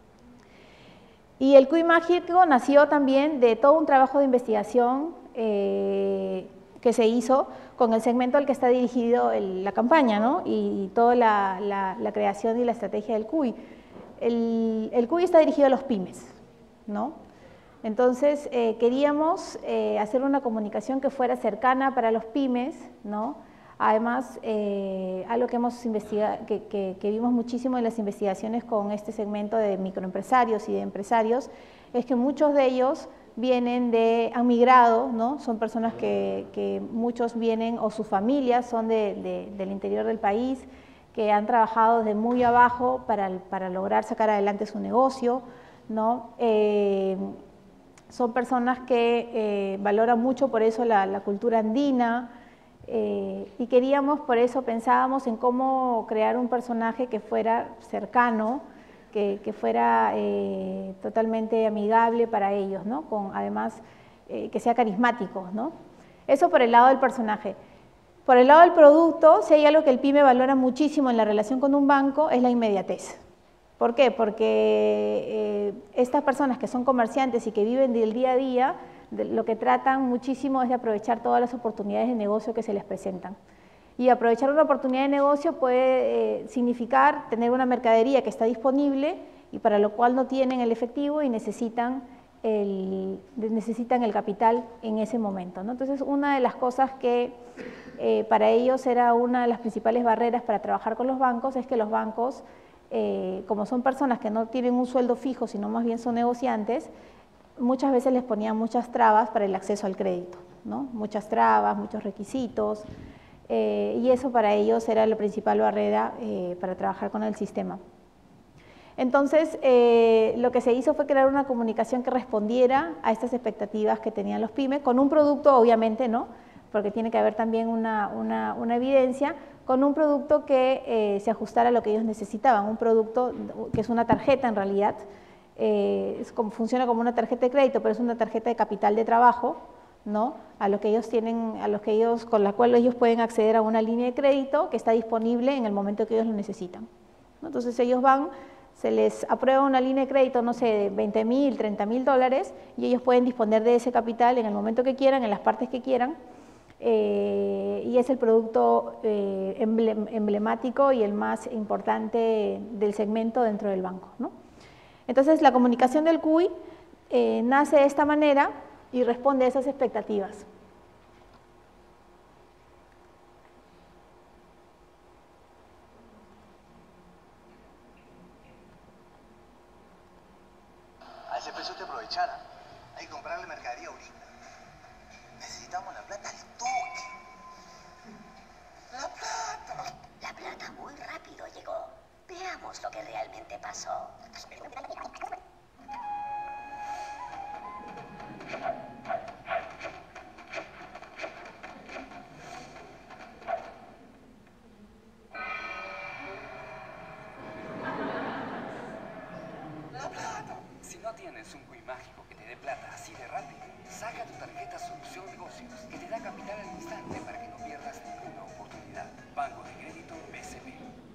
Y el cuy mágico nació también de todo un trabajo de investigación eh, que se hizo con el segmento al que está dirigido el, la campaña, ¿no? Y, y toda la, la, la creación y la estrategia del cuy. El, el cuy está dirigido a los pymes, ¿no? Entonces, eh, queríamos eh, hacer una comunicación que fuera cercana para los pymes, ¿no? Además, eh, algo que, hemos investigado, que, que, que vimos muchísimo en las investigaciones con este segmento de microempresarios y de empresarios, es que muchos de ellos vienen de, han migrado, ¿no? Son personas que, que muchos vienen, o sus familias son de, de, del interior del país, que han trabajado desde muy abajo para, para lograr sacar adelante su negocio, ¿no? Eh, son personas que eh, valoran mucho por eso la, la cultura andina, eh, y queríamos, por eso pensábamos en cómo crear un personaje que fuera cercano, que, que fuera eh, totalmente amigable para ellos, ¿no? Con, además, eh, que sea carismático, ¿no? Eso por el lado del personaje. Por el lado del producto, si hay algo que el pyme valora muchísimo en la relación con un banco, es la inmediatez. ¿Por qué? Porque eh, estas personas que son comerciantes y que viven del día a día, de, lo que tratan muchísimo es de aprovechar todas las oportunidades de negocio que se les presentan. Y aprovechar una oportunidad de negocio puede eh, significar tener una mercadería que está disponible y para lo cual no tienen el efectivo y necesitan el, necesitan el capital en ese momento, ¿no? Entonces, una de las cosas que eh, para ellos era una de las principales barreras para trabajar con los bancos es que los bancos, Eh, como son personas que no tienen un sueldo fijo, sino más bien son negociantes, muchas veces les ponían muchas trabas para el acceso al crédito, ¿no? Muchas trabas, muchos requisitos, eh, y eso para ellos era la principal barrera eh, para trabajar con el sistema. Entonces, eh, lo que se hizo fue crear una comunicación que respondiera a estas expectativas que tenían los pymes, con un producto, obviamente, ¿no? Porque tiene que haber también una, una, una evidencia, con un producto que eh, se ajustara a lo que ellos necesitaban, un producto que es una tarjeta en realidad, eh, es como, funciona como una tarjeta de crédito, pero es una tarjeta de capital de trabajo, ¿no? A lo que ellos tienen, a los que ellos, con la cual ellos pueden acceder a una línea de crédito que está disponible en el momento que ellos lo necesitan, ¿no? Entonces ellos van, se les aprueba una línea de crédito, no sé, de veinte mil, treinta mil dólares, y ellos pueden disponer de ese capital en el momento que quieran, en las partes que quieran, Eh, y es el producto eh, emblemático y el más importante del segmento dentro del banco, ¿no? Entonces, la comunicación del cuy eh, nace de esta manera y responde a esas expectativas. A ese precio te aprovechara. Hay que comprarle mercadería ahorita. Necesitamos la plata al toque. ¡La plata! La plata muy rápido llegó. Veamos lo que realmente pasó. ¡La plata! Si no tienes un cuy mágico que te dé plata así de rápido, saca tu tarjeta Solución Negocios, que te da capital al instante para que no pierdas ninguna oportunidad. Banco de Crédito B C P.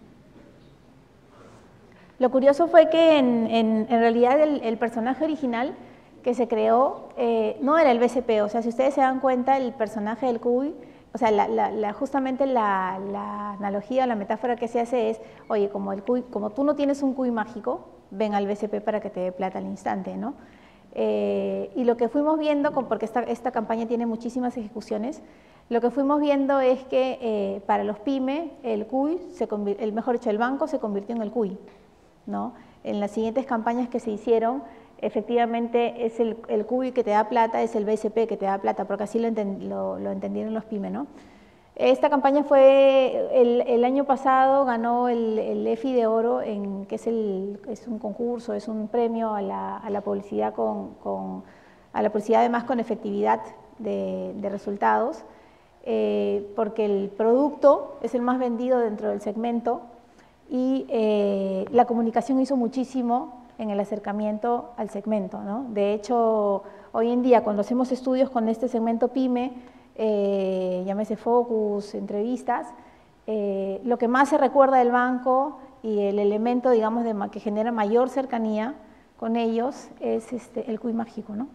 Lo curioso fue que en, en, en realidad el, el personaje original que se creó eh, no era el B C P, o sea, si ustedes se dan cuenta, el personaje del cuy, o sea, la, la, la, justamente la, la analogía, la metáfora que se hace es, oye, como, el cuy, como tú no tienes un cuy mágico, ven al B C P para que te dé plata al instante, ¿no? Eh, y lo que fuimos viendo, porque esta, esta campaña tiene muchísimas ejecuciones, lo que fuimos viendo es que eh, para los pymes, el cuy, se el mejor dicho, el banco se convirtió en el cuy, ¿no? En las siguientes campañas que se hicieron, efectivamente es el, el cuy que te da plata, es el B C P que te da plata, porque así lo, enten, lo, lo entendieron los pymes, ¿no? Esta campaña fue, el, el año pasado ganó el, el EFI de Oro, en, que es, el, es un concurso, es un premio a la, a la publicidad con, con, a la publicidad además con efectividad de, de resultados, eh, porque el producto es el más vendido dentro del segmento y eh, la comunicación hizo muchísimo en el acercamiento al segmento, ¿no? De hecho, hoy en día cuando hacemos estudios con este segmento pyme, eh, llámese focus, entrevistas, eh, lo que más se recuerda del banco y el elemento, digamos, de, que genera mayor cercanía con ellos es este, el cuy mágico, ¿no?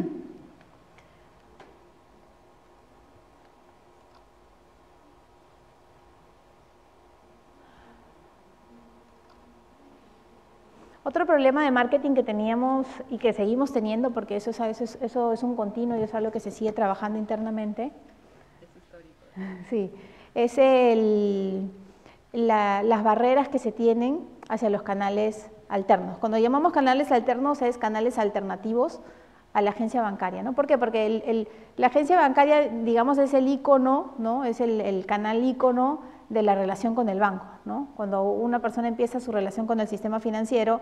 Otro problema de marketing que teníamos y que seguimos teniendo, porque eso es, eso es, eso es un continuo y es algo que se sigue trabajando internamente, es histórico. Sí, es el, la, las barreras que se tienen hacia los canales alternos. Cuando llamamos canales alternos es canales alternativos a la agencia bancaria, ¿no? ¿Por qué? Porque el, el, la agencia bancaria, digamos, es el icono, ¿no? Es el, el canal icono de la relación con el banco, ¿no? Cuando una persona empieza su relación con el sistema financiero,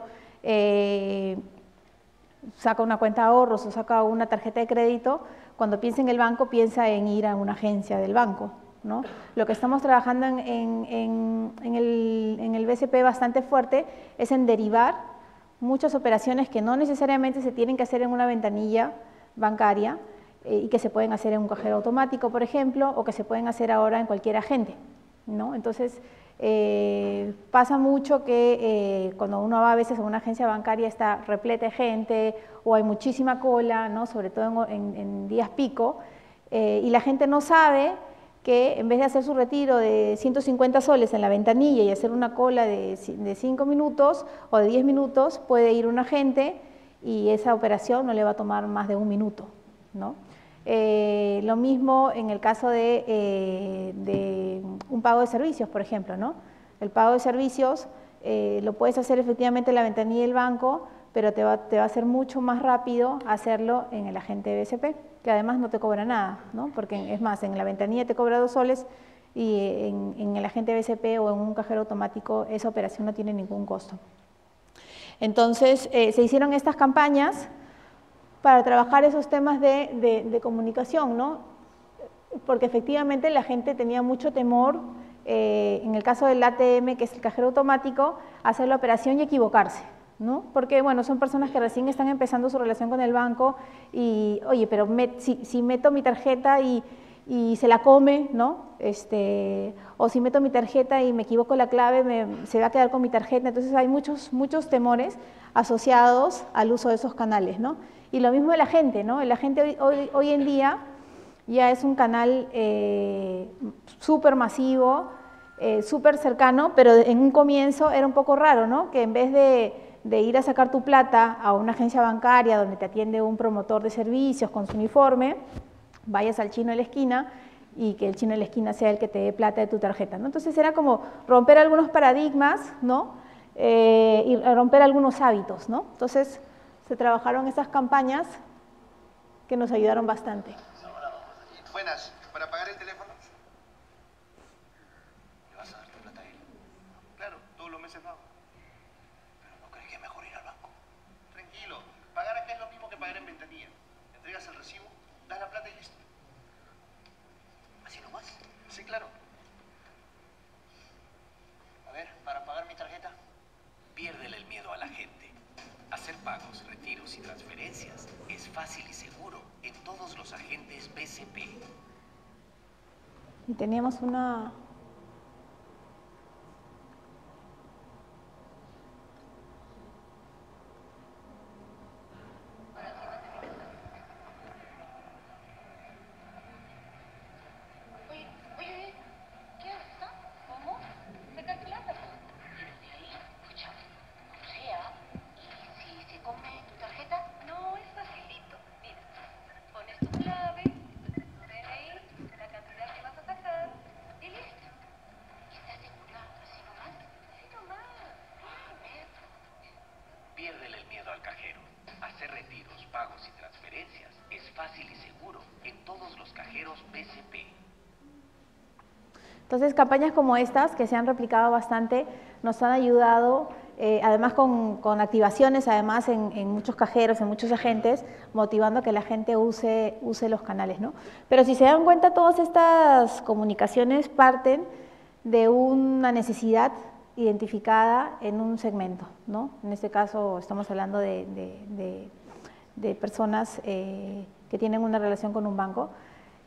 eh, saca una cuenta de ahorros o saca una tarjeta de crédito, cuando piensa en el banco piensa en ir a una agencia del banco, ¿no? Lo que estamos trabajando en, en, en, en, el, en el B C P bastante fuerte es en derivar muchas operaciones que no necesariamente se tienen que hacer en una ventanilla bancaria eh, y que se pueden hacer en un cajero automático, por ejemplo, o que se pueden hacer ahora en cualquier agente, ¿no? Entonces, eh, pasa mucho que eh, cuando uno va a veces a una agencia bancaria está repleta de gente o hay muchísima cola, ¿no? Sobre todo en, en, en días pico, eh, y la gente no sabe que en vez de hacer su retiro de ciento cincuenta soles en la ventanilla y hacer una cola de, de cinco minutos o de diez minutos, puede ir un agente y esa operación no le va a tomar más de un minuto, ¿no? Eh, lo mismo en el caso de, eh, de un pago de servicios, por ejemplo, ¿no? El pago de servicios eh, lo puedes hacer efectivamente en la ventanilla del banco, pero te va, te va a ser mucho más rápido hacerlo en el agente de B C P, que además no te cobra nada, ¿no? Porque es más, en la ventanilla te cobra dos soles y en, en el agente B C P o en un cajero automático esa operación no tiene ningún costo. Entonces, eh, se hicieron estas campañas para trabajar esos temas de, de, de comunicación, ¿no? Porque efectivamente la gente tenía mucho temor, eh, en el caso del A T M, que es el cajero automático, hacer la operación y equivocarse, ¿no? Porque, bueno, son personas que recién están empezando su relación con el banco y, oye, pero me, si, si meto mi tarjeta y, y se la come, ¿no? Este, o si meto mi tarjeta y me equivoco la clave, me, se va a quedar con mi tarjeta. Entonces hay muchos, muchos temores asociados al uso de esos canales, ¿no? Y lo mismo de la gente, ¿no? La gente hoy, hoy, hoy en día ya es un canal eh, súper masivo, eh, súper cercano, pero en un comienzo era un poco raro, ¿no? Que en vez de, de ir a sacar tu plata a una agencia bancaria donde te atiende un promotor de servicios con su uniforme, vayas al chino de la esquina y que el chino de la esquina sea el que te dé plata de tu tarjeta, ¿no? Entonces era como romper algunos paradigmas, ¿no? Eh, y romper algunos hábitos, ¿no? Entonces se trabajaron esas campañas que nos ayudaron bastante. Buenas, ¿para pagar el teléfono? ¿Le vas a dar tu plata a él? Claro, todos los meses pago. Pero ¿no crees que es mejor ir al banco? Tranquilo, pagar acá es lo mismo que pagar en ventanilla. Entregas el recibo, das la plata y listo. ¿Así nomás? Sí, claro. A ver, para pagar mi tarjeta. Piérdele el miedo a la gente. Hacer pagos, retiros y transferencias es fácil y seguro en todos los agentes B C P. Y teníamos una... Oye, oye, ¿qué haces? ¿Cómo? ¿Sacar plata? Pero de ahí, escucha, o sea, ¿y si se come tu tarjeta? No, es facilito. Mira, pones tu clave, tu D N I, la cantidad que vas a sacar y listo. ¿Y estás segura? ¿Así nomás? Así nomás. Ay, ver. Piérdele el miedo al cajero. Hacer retiros, pagos y transferencias es fácil y seguro en todos los cajeros B C P. Entonces, campañas como estas, que se han replicado bastante, nos han ayudado, eh, además con, con activaciones, además en, en muchos cajeros, en muchos agentes, motivando a que la gente use, use los canales, ¿no? Pero si se dan cuenta, todas estas comunicaciones parten de una necesidad identificada en un segmento, ¿no? En este caso estamos hablando de, de, de, de personas eh, que tienen una relación con un banco.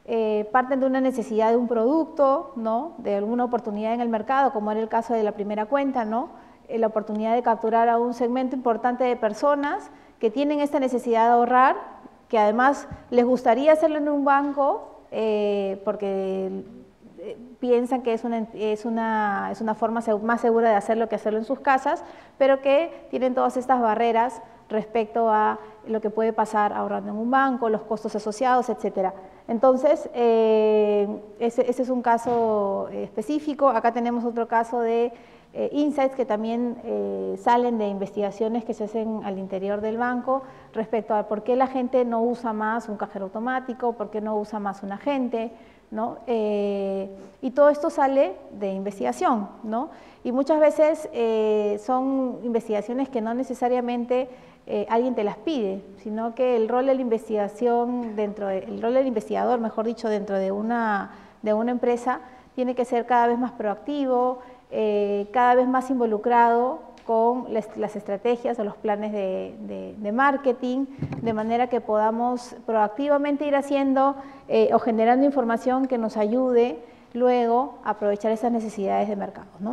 eh, parten de una necesidad de un producto, ¿no? De alguna oportunidad en el mercado, como era el caso de la primera cuenta, ¿no? Eh, la oportunidad de capturar a un segmento importante de personas que tienen esta necesidad de ahorrar, que además les gustaría hacerlo en un banco eh, porque eh, piensan que es una, es, una, es una forma más segura de hacerlo que hacerlo en sus casas, pero que tienen todas estas barreras respecto a lo que puede pasar ahorrando en un banco, los costos asociados, etcétera. Entonces, eh, ese, ese es un caso específico. Acá tenemos otro caso de eh, insights que también eh, salen de investigaciones que se hacen al interior del banco respecto a por qué la gente no usa más un cajero automático, por qué no usa más un agente, ¿no? Eh, y todo esto sale de investigación, ¿no? Y muchas veces eh, son investigaciones que no necesariamente eh, alguien te las pide, sino que el rol de la investigación, dentro de, el rol del investigador, mejor dicho, dentro de una, de una empresa, tiene que ser cada vez más proactivo, eh, cada vez más involucrado con las, las estrategias o los planes de, de, de marketing, de manera que podamos proactivamente ir haciendo eh, o generando información que nos ayude luego a aprovechar esas necesidades de mercado, ¿no?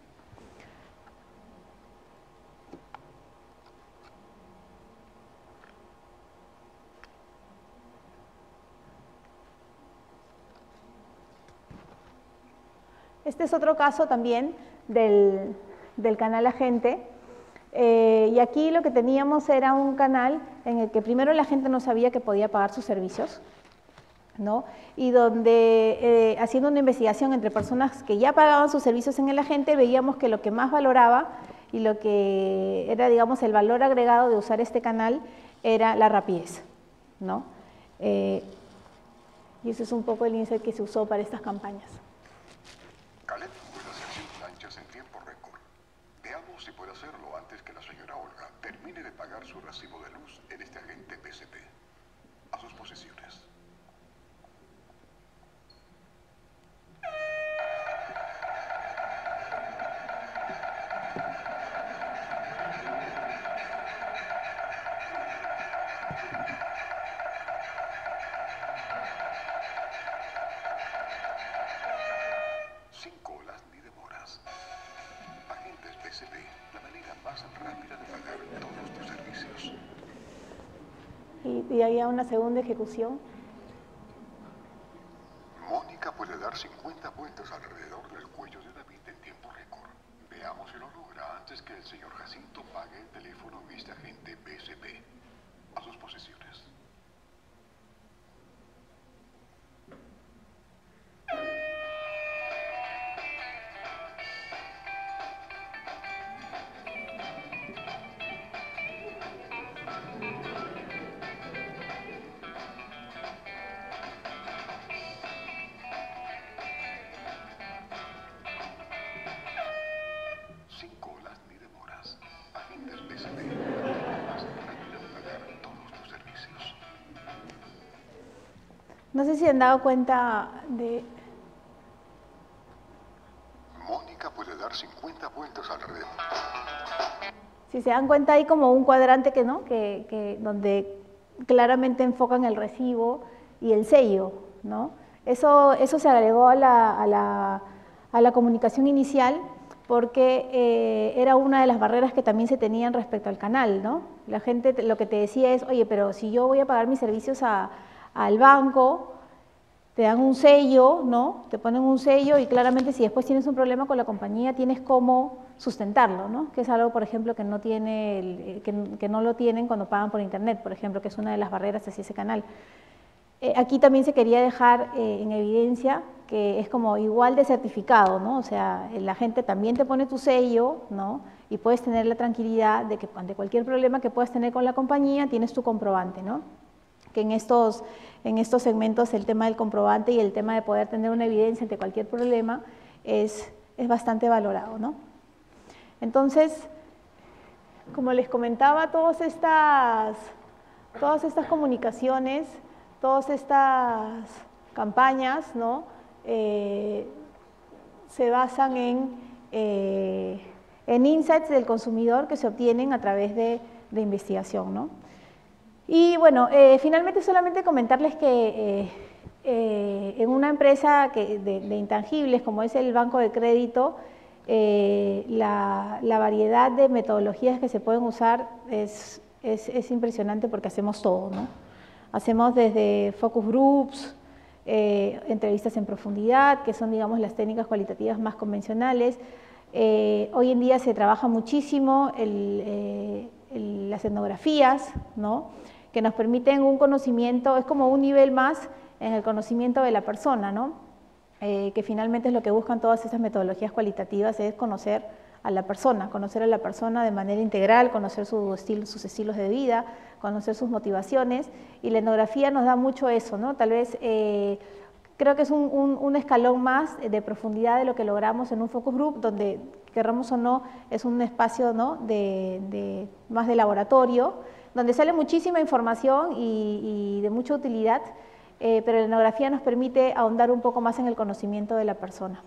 Este es otro caso también del, del canal Agente, eh, y aquí lo que teníamos era un canal en el que primero la gente no sabía que podía pagar sus servicios, ¿no? Y donde eh, haciendo una investigación entre personas que ya pagaban sus servicios en el Agente, veíamos que lo que más valoraba y lo que era, digamos, el valor agregado de usar este canal era la rapidez, ¿no? Eh, y ese es un poco el insight que se usó para estas campañas. Caleb puede hacer cien planchas en tiempo récord. Veamos si puede hacerlo antes que la señora Olga termine de pagar su recibo de luz en este agente P C P. A sus posesiones. Cinco horas ni demoras. Agentes P C P, la manera más rápida de pagar todos tus servicios. Y, y había una segunda ejecución. Mónica puede dar cincuenta vueltas alrededor del cuello de David en tiempo récord. Veamos si lo logra antes que el señor Jacinto pague el teléfono de este agente P C P. A sus posesiones. Cinco horas ni demoras. Agentes P C P, la más rápida de pagar todos tus servicios. No sé si han dado cuenta de... Mónica puede dar cincuenta vueltas alrededor. Si se dan cuenta, hay como un cuadrante que, ¿no? que, que, donde claramente enfocan el recibo y el sello, ¿no? Eso, eso se agregó a la, a la, a la comunicación inicial porque eh, era una de las barreras que también se tenían respecto al canal, ¿no? La gente lo que te decía es, oye, pero si yo voy a pagar mis servicios a, al banco, te dan un sello, ¿no? Te ponen un sello y claramente si después tienes un problema con la compañía tienes cómo sustentarlo, ¿no? Que es algo, por ejemplo, que no, tiene el, que, que no lo tienen cuando pagan por internet, por ejemplo, que es una de las barreras hacia ese canal. Eh, aquí también se quería dejar eh, en evidencia que es como igual de certificado, ¿no? O sea, la gente también te pone tu sello, ¿no? Y puedes tener la tranquilidad de que ante cualquier problema que puedas tener con la compañía tienes tu comprobante, ¿no? Que en estos, en estos segmentos el tema del comprobante y el tema de poder tener una evidencia ante cualquier problema es, es bastante valorado, ¿no? Entonces, como les comentaba, todas estas, todas estas comunicaciones, todas estas campañas, ¿no? eh, se basan en, eh, en insights del consumidor que se obtienen a través de, de investigación, ¿no? Y bueno, eh, finalmente solamente comentarles que eh, eh, en una empresa que, de, de intangibles como es el banco de crédito, eh, la, la variedad de metodologías que se pueden usar es, es, es impresionante porque hacemos todo, ¿no? Hacemos desde focus groups, eh, entrevistas en profundidad, que son, digamos, las técnicas cualitativas más convencionales. Eh, hoy en día se trabaja muchísimo el, eh, el, las etnografías, ¿no? Que nos permiten un conocimiento, es como un nivel más en el conocimiento de la persona, ¿no? Eh, que finalmente es lo que buscan todas esas metodologías cualitativas, es conocer a la persona, conocer a la persona de manera integral, conocer su estilo, sus estilos de vida, conocer sus motivaciones, y la etnografía nos da mucho eso, ¿no? Tal vez eh, creo que es un, un, un escalón más de profundidad de lo que logramos en un focus group, donde, querramos o no, es un espacio, ¿no? de, de, más de laboratorio, donde sale muchísima información y, y de mucha utilidad, eh, pero la etnografía nos permite ahondar un poco más en el conocimiento de la persona.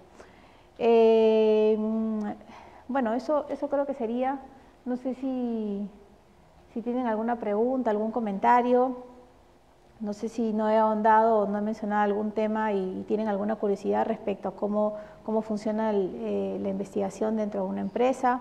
Eh, bueno, eso, eso creo que sería, no sé si, si tienen alguna pregunta, algún comentario, no sé si no he ahondado o no he mencionado algún tema y, y tienen alguna curiosidad respecto a cómo, cómo funciona el, eh, la investigación dentro de una empresa.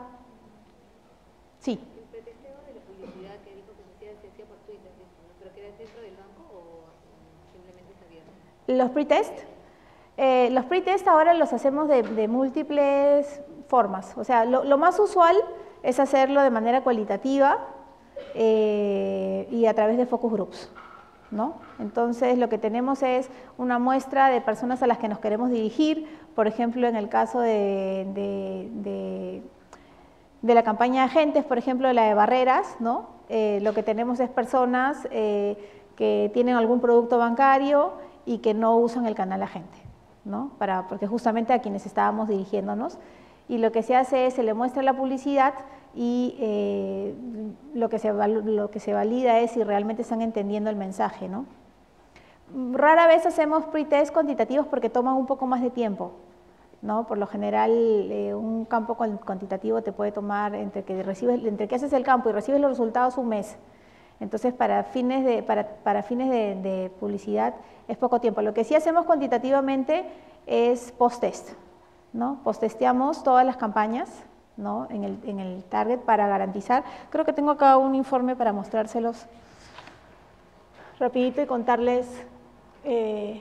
Sí. El pretesteo de la publicidad que dijo que se hacía, se hacía por Twitter, ¿no? ¿Pero queda dentro del banco o simplemente está abierto? ¿Los pretest? Eh, los pretest ahora los hacemos de, de múltiples formas. O sea, lo, lo más usual es hacerlo de manera cualitativa eh, y a través de focus groups, ¿no? Entonces, lo que tenemos es una muestra de personas a las que nos queremos dirigir. Por ejemplo, en el caso de, de, de, de la campaña de agentes, por ejemplo, la de barreras, ¿no? Eh, lo que tenemos es personas eh, que tienen algún producto bancario y que no usan el canal agente, ¿no? Para, porque justamente a quienes estábamos dirigiéndonos. Y lo que se hace es, se le muestra la publicidad y eh, lo, que se, lo que se valida es si realmente están entendiendo el mensaje, ¿no? Rara vez hacemos pretest cuantitativos porque toman un poco más de tiempo, ¿no? Por lo general, eh, un campo cuantitativo te puede tomar entre que, recibes, entre que haces el campo y recibes los resultados un mes. Entonces, para fines, de, para, para fines de, de publicidad es poco tiempo. Lo que sí hacemos cuantitativamente es post-test, ¿no? Post-testeamos todas las campañas, ¿no? en, el, en el target para garantizar. Creo que tengo acá un informe para mostrárselos rapidito y contarles eh,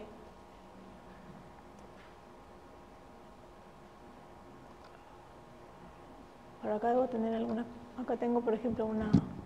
por acá debo tener alguna, acá tengo por ejemplo una.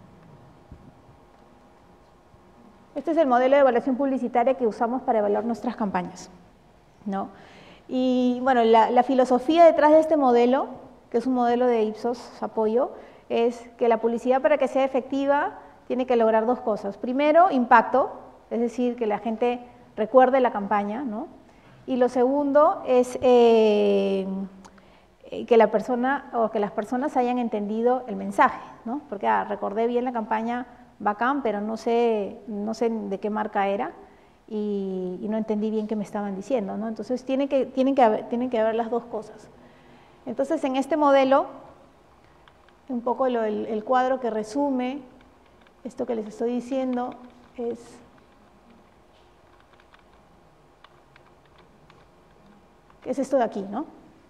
Este es el modelo de evaluación publicitaria que usamos para evaluar nuestras campañas, ¿no? Y bueno, la, la filosofía detrás de este modelo, que es un modelo de Ipsos apoyo, es que la publicidad, para que sea efectiva, tiene que lograr dos cosas. Primero, impacto, es decir, que la gente recuerde la campaña, ¿no? Y lo segundo es eh, que la persona o que las personas hayan entendido el mensaje, ¿no? Porque ah, recordé bien la campaña, bacán, pero no sé, no sé de qué marca era. Y, y no entendí bien qué me estaban diciendo, ¿no? Entonces, tiene que, tienen, que haber, tienen que haber las dos cosas. Entonces, en este modelo, un poco lo, el, el cuadro que resume esto que les estoy diciendo es es esto de aquí, ¿no?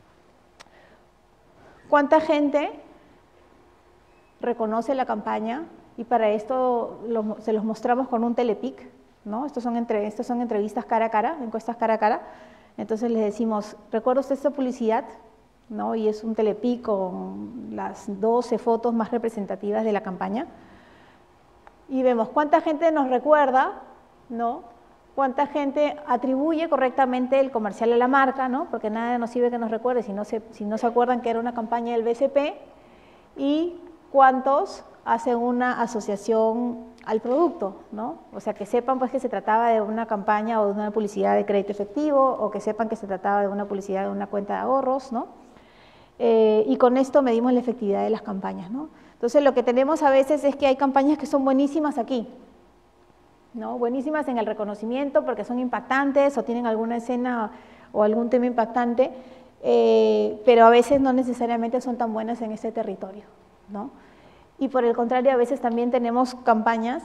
¿Cuánta gente reconoce la campaña? Y para esto lo, se los mostramos con un telepic, ¿no? Estos son, entre, estos son entrevistas cara a cara, encuestas cara a cara. Entonces les decimos, ¿recuerda usted esta publicidad? ¿No? Y es un telepic con las doce fotos más representativas de la campaña. Y vemos cuánta gente nos recuerda, ¿no? Cuánta gente atribuye correctamente el comercial a la marca, ¿no? Porque nada nos sirve que nos recuerde si no se, si no se acuerdan que era una campaña del B C P. Y cuántos hacen una asociación al producto, ¿no? O sea, que sepan pues que se trataba de una campaña o de una publicidad de crédito efectivo, o que sepan que se trataba de una publicidad de una cuenta de ahorros, ¿no? Eh, y con esto medimos la efectividad de las campañas, ¿no? Entonces, lo que tenemos a veces es que hay campañas que son buenísimas aquí, ¿no? Buenísimas en el reconocimiento porque son impactantes o tienen alguna escena o algún tema impactante, eh, pero a veces no necesariamente son tan buenas en ese territorio, ¿no? Y por el contrario, a veces también tenemos campañas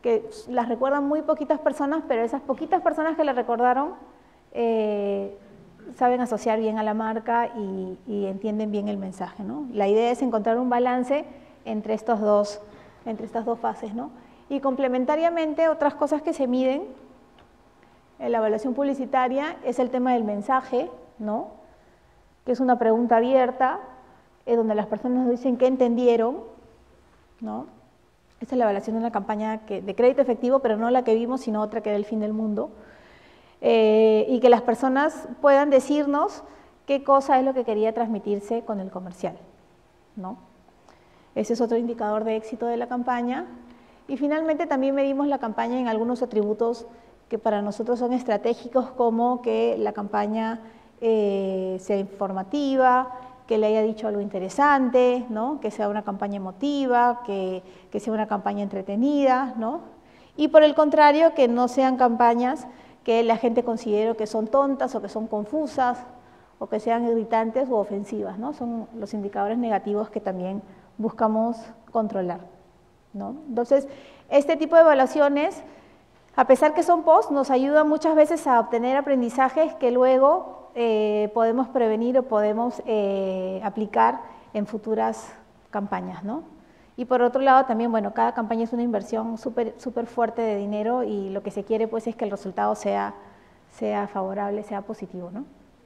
que las recuerdan muy poquitas personas, pero esas poquitas personas que la recordaron eh, saben asociar bien a la marca y, y entienden bien el mensaje, ¿no? La idea es encontrar un balance entre, estos dos, entre estas dos fases, ¿no? Y complementariamente, otras cosas que se miden en la evaluación publicitaria es el tema del mensaje, ¿no? Que es una pregunta abierta, eh, donde las personas nos dicen qué entendieron, ¿no? Esta es la evaluación de una campaña que, de crédito efectivo, pero no la que vimos, sino otra que era El fin del mundo. Eh, y que las personas puedan decirnos qué cosa es lo que quería transmitirse con el comercial, ¿no? Ese es otro indicador de éxito de la campaña. Y finalmente también medimos la campaña en algunos atributos que para nosotros son estratégicos, como que la campaña eh, sea informativa, que le haya dicho algo interesante, ¿no? Que sea una campaña emotiva, que, que sea una campaña entretenida, ¿no? Y por el contrario, que no sean campañas que la gente considere que son tontas o que son confusas o que sean irritantes u ofensivas, ¿no? Son los indicadores negativos que también buscamos controlar, ¿no? Entonces, este tipo de evaluaciones, a pesar que son post, nos ayudan muchas veces a obtener aprendizajes que luego eh, podemos prevenir o podemos eh, aplicar en futuras campañas, ¿no? Y por otro lado también, bueno, cada campaña es una inversión súper súper fuerte de dinero y lo que se quiere pues es que el resultado sea, sea favorable, sea positivo, ¿no?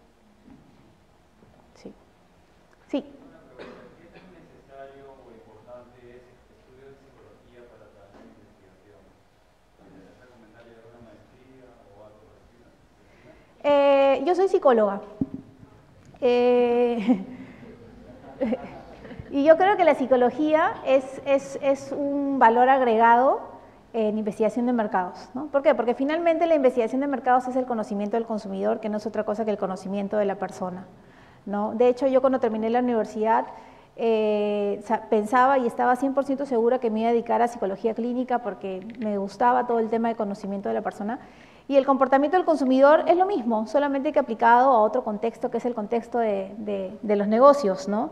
Sí. Sí. ¿Qué tan necesario o importante es estudio de psicología para trabajar en investigación? ¿Es recomendable una maestría o algo parecido? Eh, yo soy psicóloga. Eh, y yo creo que la psicología es, es, es un valor agregado en investigación de mercados, ¿no? ¿Por qué? Porque finalmente la investigación de mercados es el conocimiento del consumidor, que no es otra cosa que el conocimiento de la persona, ¿no? De hecho, yo cuando terminé la universidad eh, pensaba y estaba cien por ciento segura que me iba a dedicar a psicología clínica porque me gustaba todo el tema de conocimiento de la persona. Y el comportamiento del consumidor es lo mismo, solamente que aplicado a otro contexto, que es el contexto de, de, de los negocios, ¿no?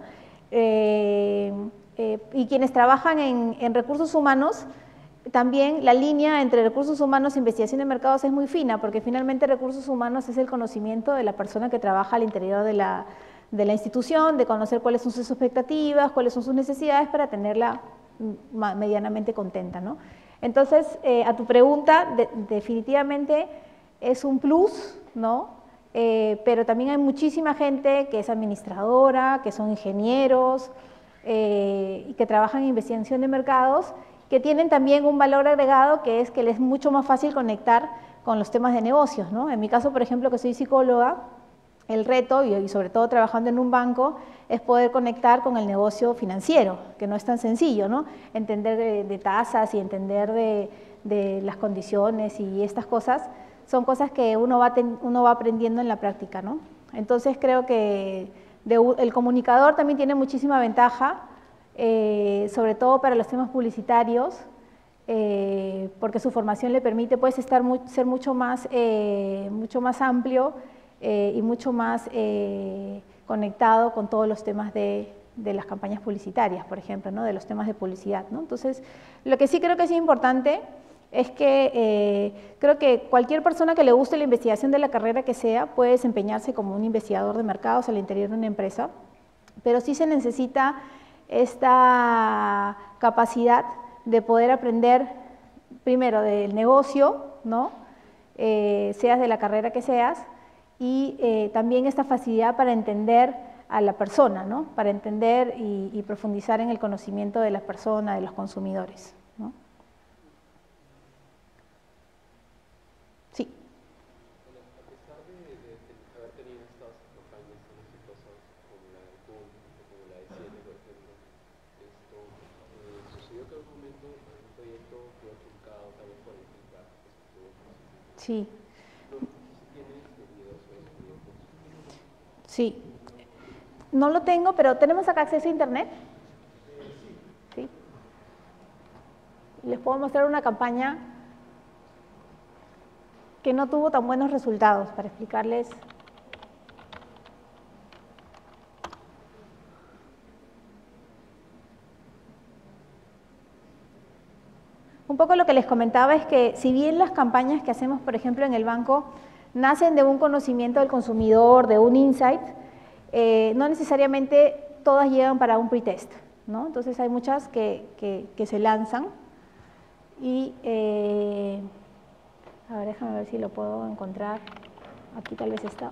Eh, eh, y quienes trabajan en, en recursos humanos, también la línea entre recursos humanos e investigación de mercados es muy fina, porque finalmente recursos humanos es el conocimiento de la persona que trabaja al interior de la, de la institución, de conocer cuáles son sus expectativas, cuáles son sus necesidades para tenerla medianamente contenta, ¿no? Entonces, eh, a tu pregunta, de, definitivamente es un plus, ¿no? Eh, pero también hay muchísima gente que es administradora, que son ingenieros eh, y que trabajan en investigación de mercados, que tienen también un valor agregado que es que les es mucho más fácil conectar con los temas de negocios, ¿no? En mi caso, por ejemplo, que soy psicóloga, el reto, y, y sobre todo trabajando en un banco, es poder conectar con el negocio financiero, que no es tan sencillo, ¿no? Entender de, de tasas y entender de, de las condiciones y estas cosas, son cosas que uno va, ten, uno va aprendiendo en la práctica, ¿no? Entonces creo que de, el comunicador también tiene muchísima ventaja, eh, sobre todo para los temas publicitarios, eh, porque su formación le permite pues, estar muy, ser mucho más, eh, mucho más amplio eh, y mucho más eh, conectado con todos los temas de, de las campañas publicitarias, por ejemplo, ¿no? De los temas de publicidad, ¿no? Entonces, lo que sí creo que es importante es que eh, creo que cualquier persona que le guste la investigación de la carrera que sea puede desempeñarse como un investigador de mercados al interior de una empresa, pero sí se necesita esta capacidad de poder aprender primero del negocio, ¿no? Eh, seas de la carrera que seas, y eh, también esta facilidad para entender a la persona, ¿no? Para entender y, y profundizar en el conocimiento de la persona, de los consumidores, ¿no? Sí. Bueno, a pesar de, de, de haber tenido estas campañas tan exitosas como la de Kuhn o como la de Siete, por ejemplo, esto, eh, sucedió que en algún momento algún proyecto quedó truncado tal vez por el feedback que se tuvo. Sí. ¿Tienes Sí. No lo tengo, pero ¿tenemos acá acceso a internet? Sí. Les puedo mostrar una campaña que no tuvo tan buenos resultados para explicarles. Un poco poco lo que les comentaba es que si bien las campañas que hacemos, por ejemplo, en el banco, nacen de un conocimiento del consumidor, de un insight, eh, no necesariamente todas llegan para un pretest, ¿no? Entonces hay muchas que, que, que se lanzan y, eh, a ver, déjame ver si lo puedo encontrar, aquí tal vez está.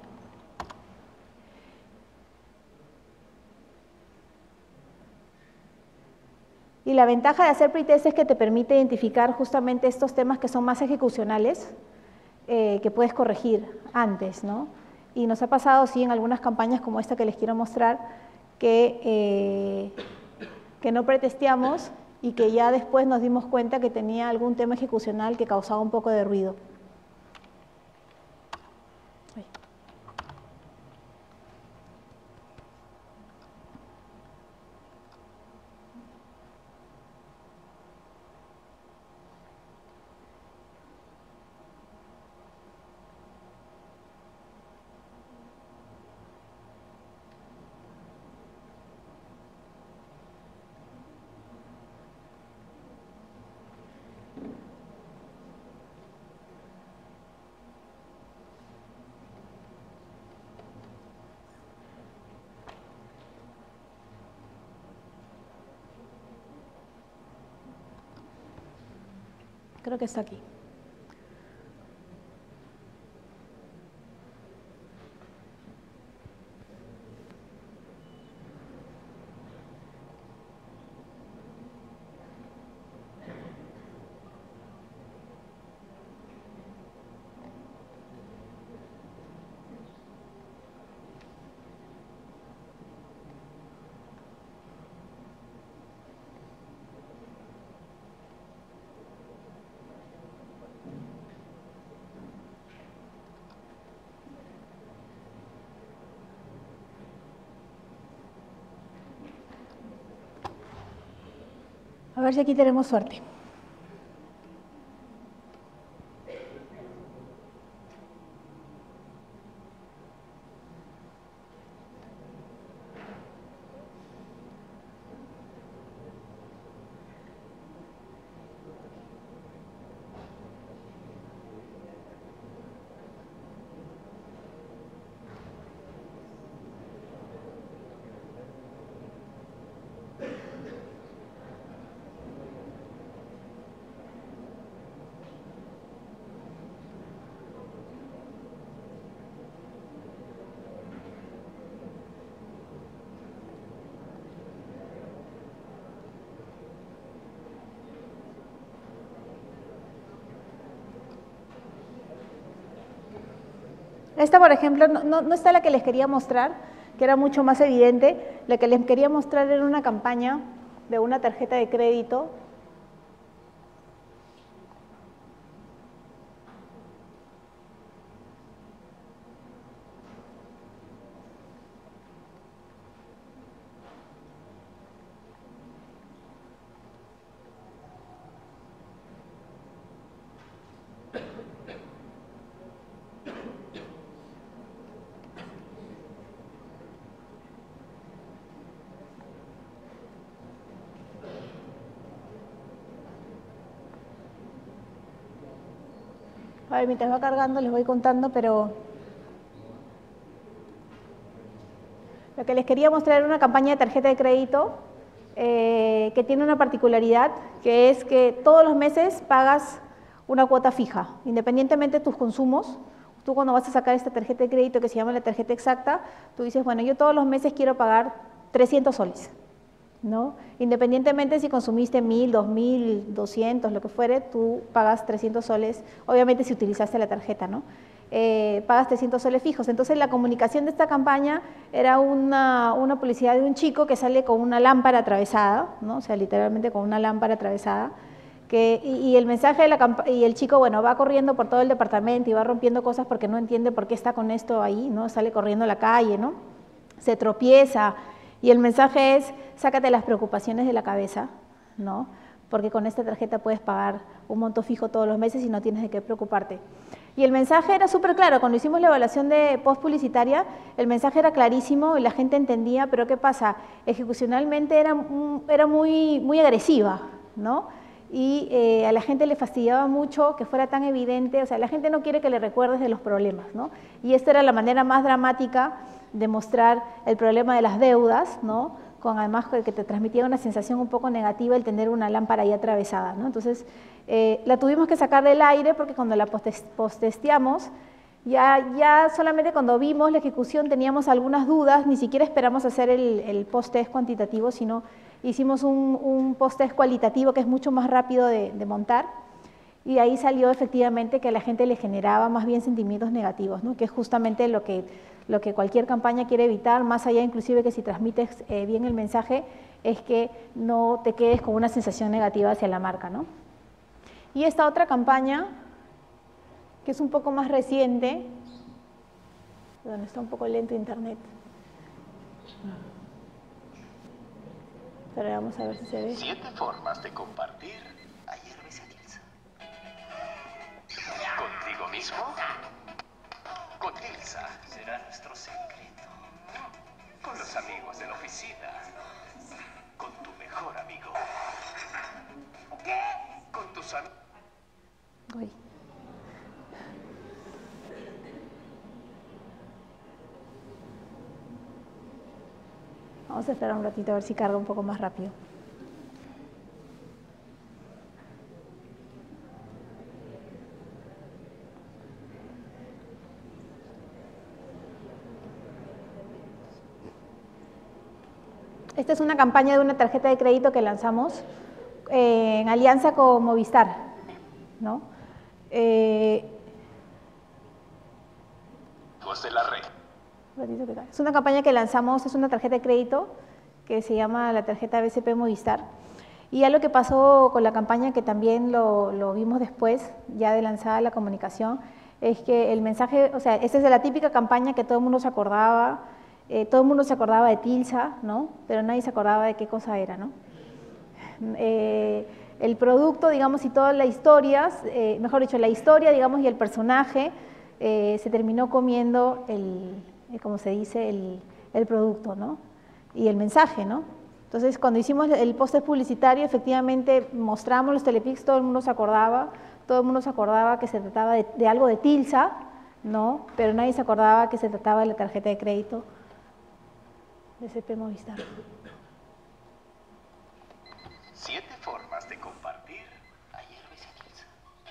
Y la ventaja de hacer pretest es que te permite identificar justamente estos temas que son más ejecucionales, eh, que puedes corregir antes, ¿no? Y nos ha pasado, sí, en algunas campañas como esta que les quiero mostrar, que, eh, que no pretesteamos y que ya después nos dimos cuenta que tenía algún tema ejecucional que causaba un poco de ruido. Ay. Creo que está aquí. A ver si aquí tenemos suerte. Esta, por ejemplo, no, no, no está la que les quería mostrar, que era mucho más evidente. La que les quería mostrar era una campaña de una tarjeta de crédito. A ver, mientras va cargando les voy contando, pero lo que les quería mostrar era una campaña de tarjeta de crédito eh, que tiene una particularidad, que es que todos los meses pagas una cuota fija, independientemente de tus consumos. Tú cuando vas a sacar esta tarjeta de crédito que se llama la tarjeta exacta, tú dices, bueno, yo todos los meses quiero pagar trescientos soles, ¿no? Independientemente si consumiste mil, dos mil, doscientos, lo que fuere, tú pagas trescientos soles, obviamente si utilizaste la tarjeta, ¿no? Eh, pagas trescientos soles fijos. Entonces la comunicación de esta campaña era una, una publicidad de un chico que sale con una lámpara atravesada, ¿no? O sea, literalmente con una lámpara atravesada, que, y, y el mensaje de la y el chico, bueno, va corriendo por todo el departamento y va rompiendo cosas porque no entiende por qué está con esto ahí, ¿no? Sale corriendo a la calle, ¿no? Se tropieza. Y el mensaje es, sácate las preocupaciones de la cabeza, ¿no? Porque con esta tarjeta puedes pagar un monto fijo todos los meses y no tienes de qué preocuparte. Y el mensaje era súper claro. Cuando hicimos la evaluación de post publicitaria, el mensaje era clarísimo y la gente entendía, pero ¿qué pasa? Ejecucionalmente era, era muy, muy agresiva, ¿no? y eh, a la gente le fastidiaba mucho que fuera tan evidente, o sea, la gente no quiere que le recuerdes de los problemas, ¿no? Y esta era la manera más dramática de mostrar el problema de las deudas, ¿no? Con además que te transmitía una sensación un poco negativa el tener una lámpara ahí atravesada, ¿no? Entonces, eh, la tuvimos que sacar del aire porque cuando la post-testeamos, ya, ya solamente cuando vimos la ejecución teníamos algunas dudas, ni siquiera esperamos hacer el, el post-test cuantitativo, sino hicimos un, un post-test cualitativo que es mucho más rápido de, de montar, y ahí salió efectivamente que a la gente le generaba más bien sentimientos negativos, ¿no? Que es justamente lo que, lo que cualquier campaña quiere evitar, más allá inclusive que si transmites eh, bien el mensaje, es que no te quedes con una sensación negativa hacia la marca, ¿no? Y esta otra campaña, que es un poco más reciente, donde está un poco lento internet, pero vamos a ver si se ve. Siete formas de compartir. Ayer besé a Tilsa. ¿Contigo mismo? Con Tilsa será nuestro secreto. Con los amigos de la oficina. Con tu mejor amigo. ¿Qué? Con tus amigos. Uy. Vamos a esperar un ratito a ver si carga un poco más rápido. Esta es una campaña de una tarjeta de crédito que lanzamos eh, en alianza con Movistar, ¿no? Eh, de la red. Es una campaña que lanzamos, es una tarjeta de crédito que se llama la tarjeta B C P Movistar. Y ya lo que pasó con la campaña, que también lo, lo vimos después, ya de lanzada la comunicación, es que el mensaje, o sea, esta es de la típica campaña que todo el mundo se acordaba, eh, todo el mundo se acordaba de Tilsa, ¿no? Pero nadie se acordaba de qué cosa era, ¿no? Eh, el producto, digamos, y todas las historias, eh, mejor dicho, la historia, digamos, y el personaje, eh, se terminó comiendo el, como se dice, el, el producto, ¿no? Y el mensaje, ¿no? Entonces, cuando hicimos el póster publicitario, efectivamente mostramos los telepics, todo el mundo se acordaba, todo el mundo se acordaba que se trataba de, de algo de Tilsa, ¿no? Pero nadie se acordaba que se trataba de la tarjeta de crédito de C P Movistar. Siete formas de compartir. Ayer besé a Tilsa.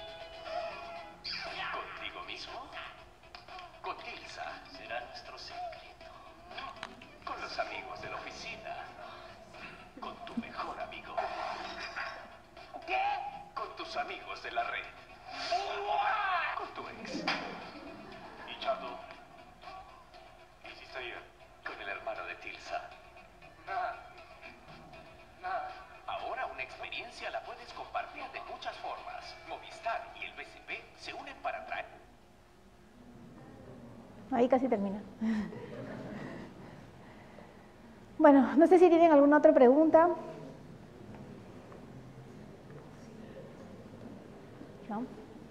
¿Contigo mismo? Con Tilsa será nuestro secreto. Con los amigos de la oficina. Con tu mejor amigo. ¿Qué? Con tus amigos de la red. Con tu ex. ¿Y Chato? ¿Qué hiciste ayer? Con el hermano de Tilsa. Nada. Nada. Ahora una experiencia la puedes compartir de muchas formas. Movistar y el B C P se unen para traer. Ahí casi termina. Bueno, no sé si tienen alguna otra pregunta. ¿No?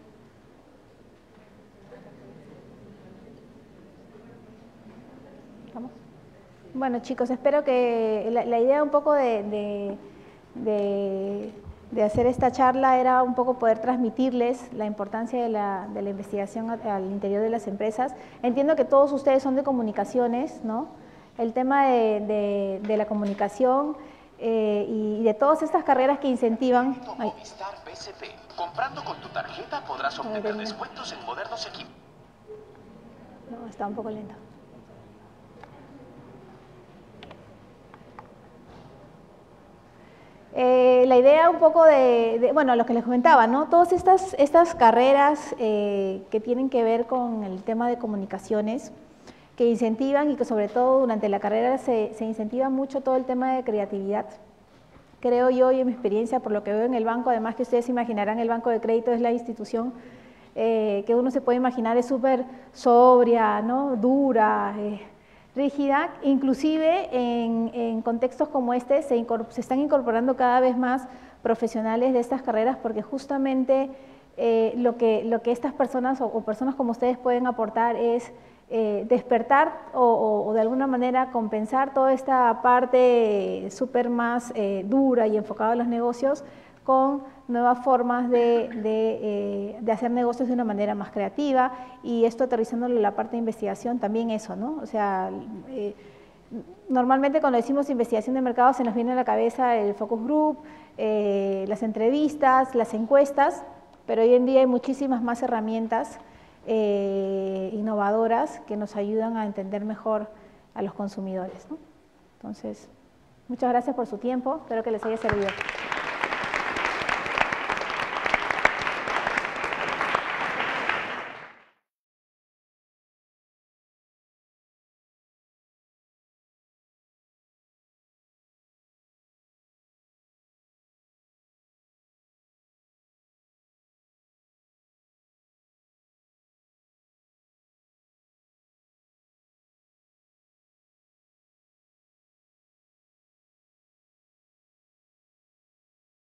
¿Vamos? Bueno, chicos, espero que la, la idea un poco de, de, de, de hacer esta charla era un poco poder transmitirles la importancia de la, de la investigación al interior de las empresas. Entiendo que todos ustedes son de comunicaciones, ¿no? El tema de, de, de la comunicación eh, y de todas estas carreras que incentivan... Movistar B C P. Comprando con tu tarjeta podrás obtener descuentos en modernos equipos. No, está un poco lento. Eh, la idea un poco de, de, bueno, lo que les comentaba, ¿no? Todas estas, estas carreras eh, que tienen que ver con el tema de comunicaciones, que incentivan y que sobre todo durante la carrera se, se incentiva mucho todo el tema de creatividad. Creo yo y en mi experiencia, por lo que veo en el banco, además que ustedes imaginarán, el banco de crédito es la institución eh, que uno se puede imaginar es súper sobria, ¿no? Dura, eh, rígida, inclusive en, en contextos como este se, se están incorporando cada vez más profesionales de estas carreras porque justamente eh, lo, que, lo que estas personas o, o personas como ustedes pueden aportar es eh, despertar o, o, o de alguna manera compensar toda esta parte súper más eh, dura y enfocada a los negocios con nuevas formas de, de, eh, de hacer negocios de una manera más creativa, y esto aterrizándolo en la parte de investigación, también eso, ¿no? O sea, eh, normalmente cuando decimos investigación de mercado se nos viene a la cabeza el focus group, eh, las entrevistas, las encuestas, pero hoy en día hay muchísimas más herramientas eh, innovadoras que nos ayudan a entender mejor a los consumidores, ¿no? Entonces, muchas gracias por su tiempo, espero que les haya servido.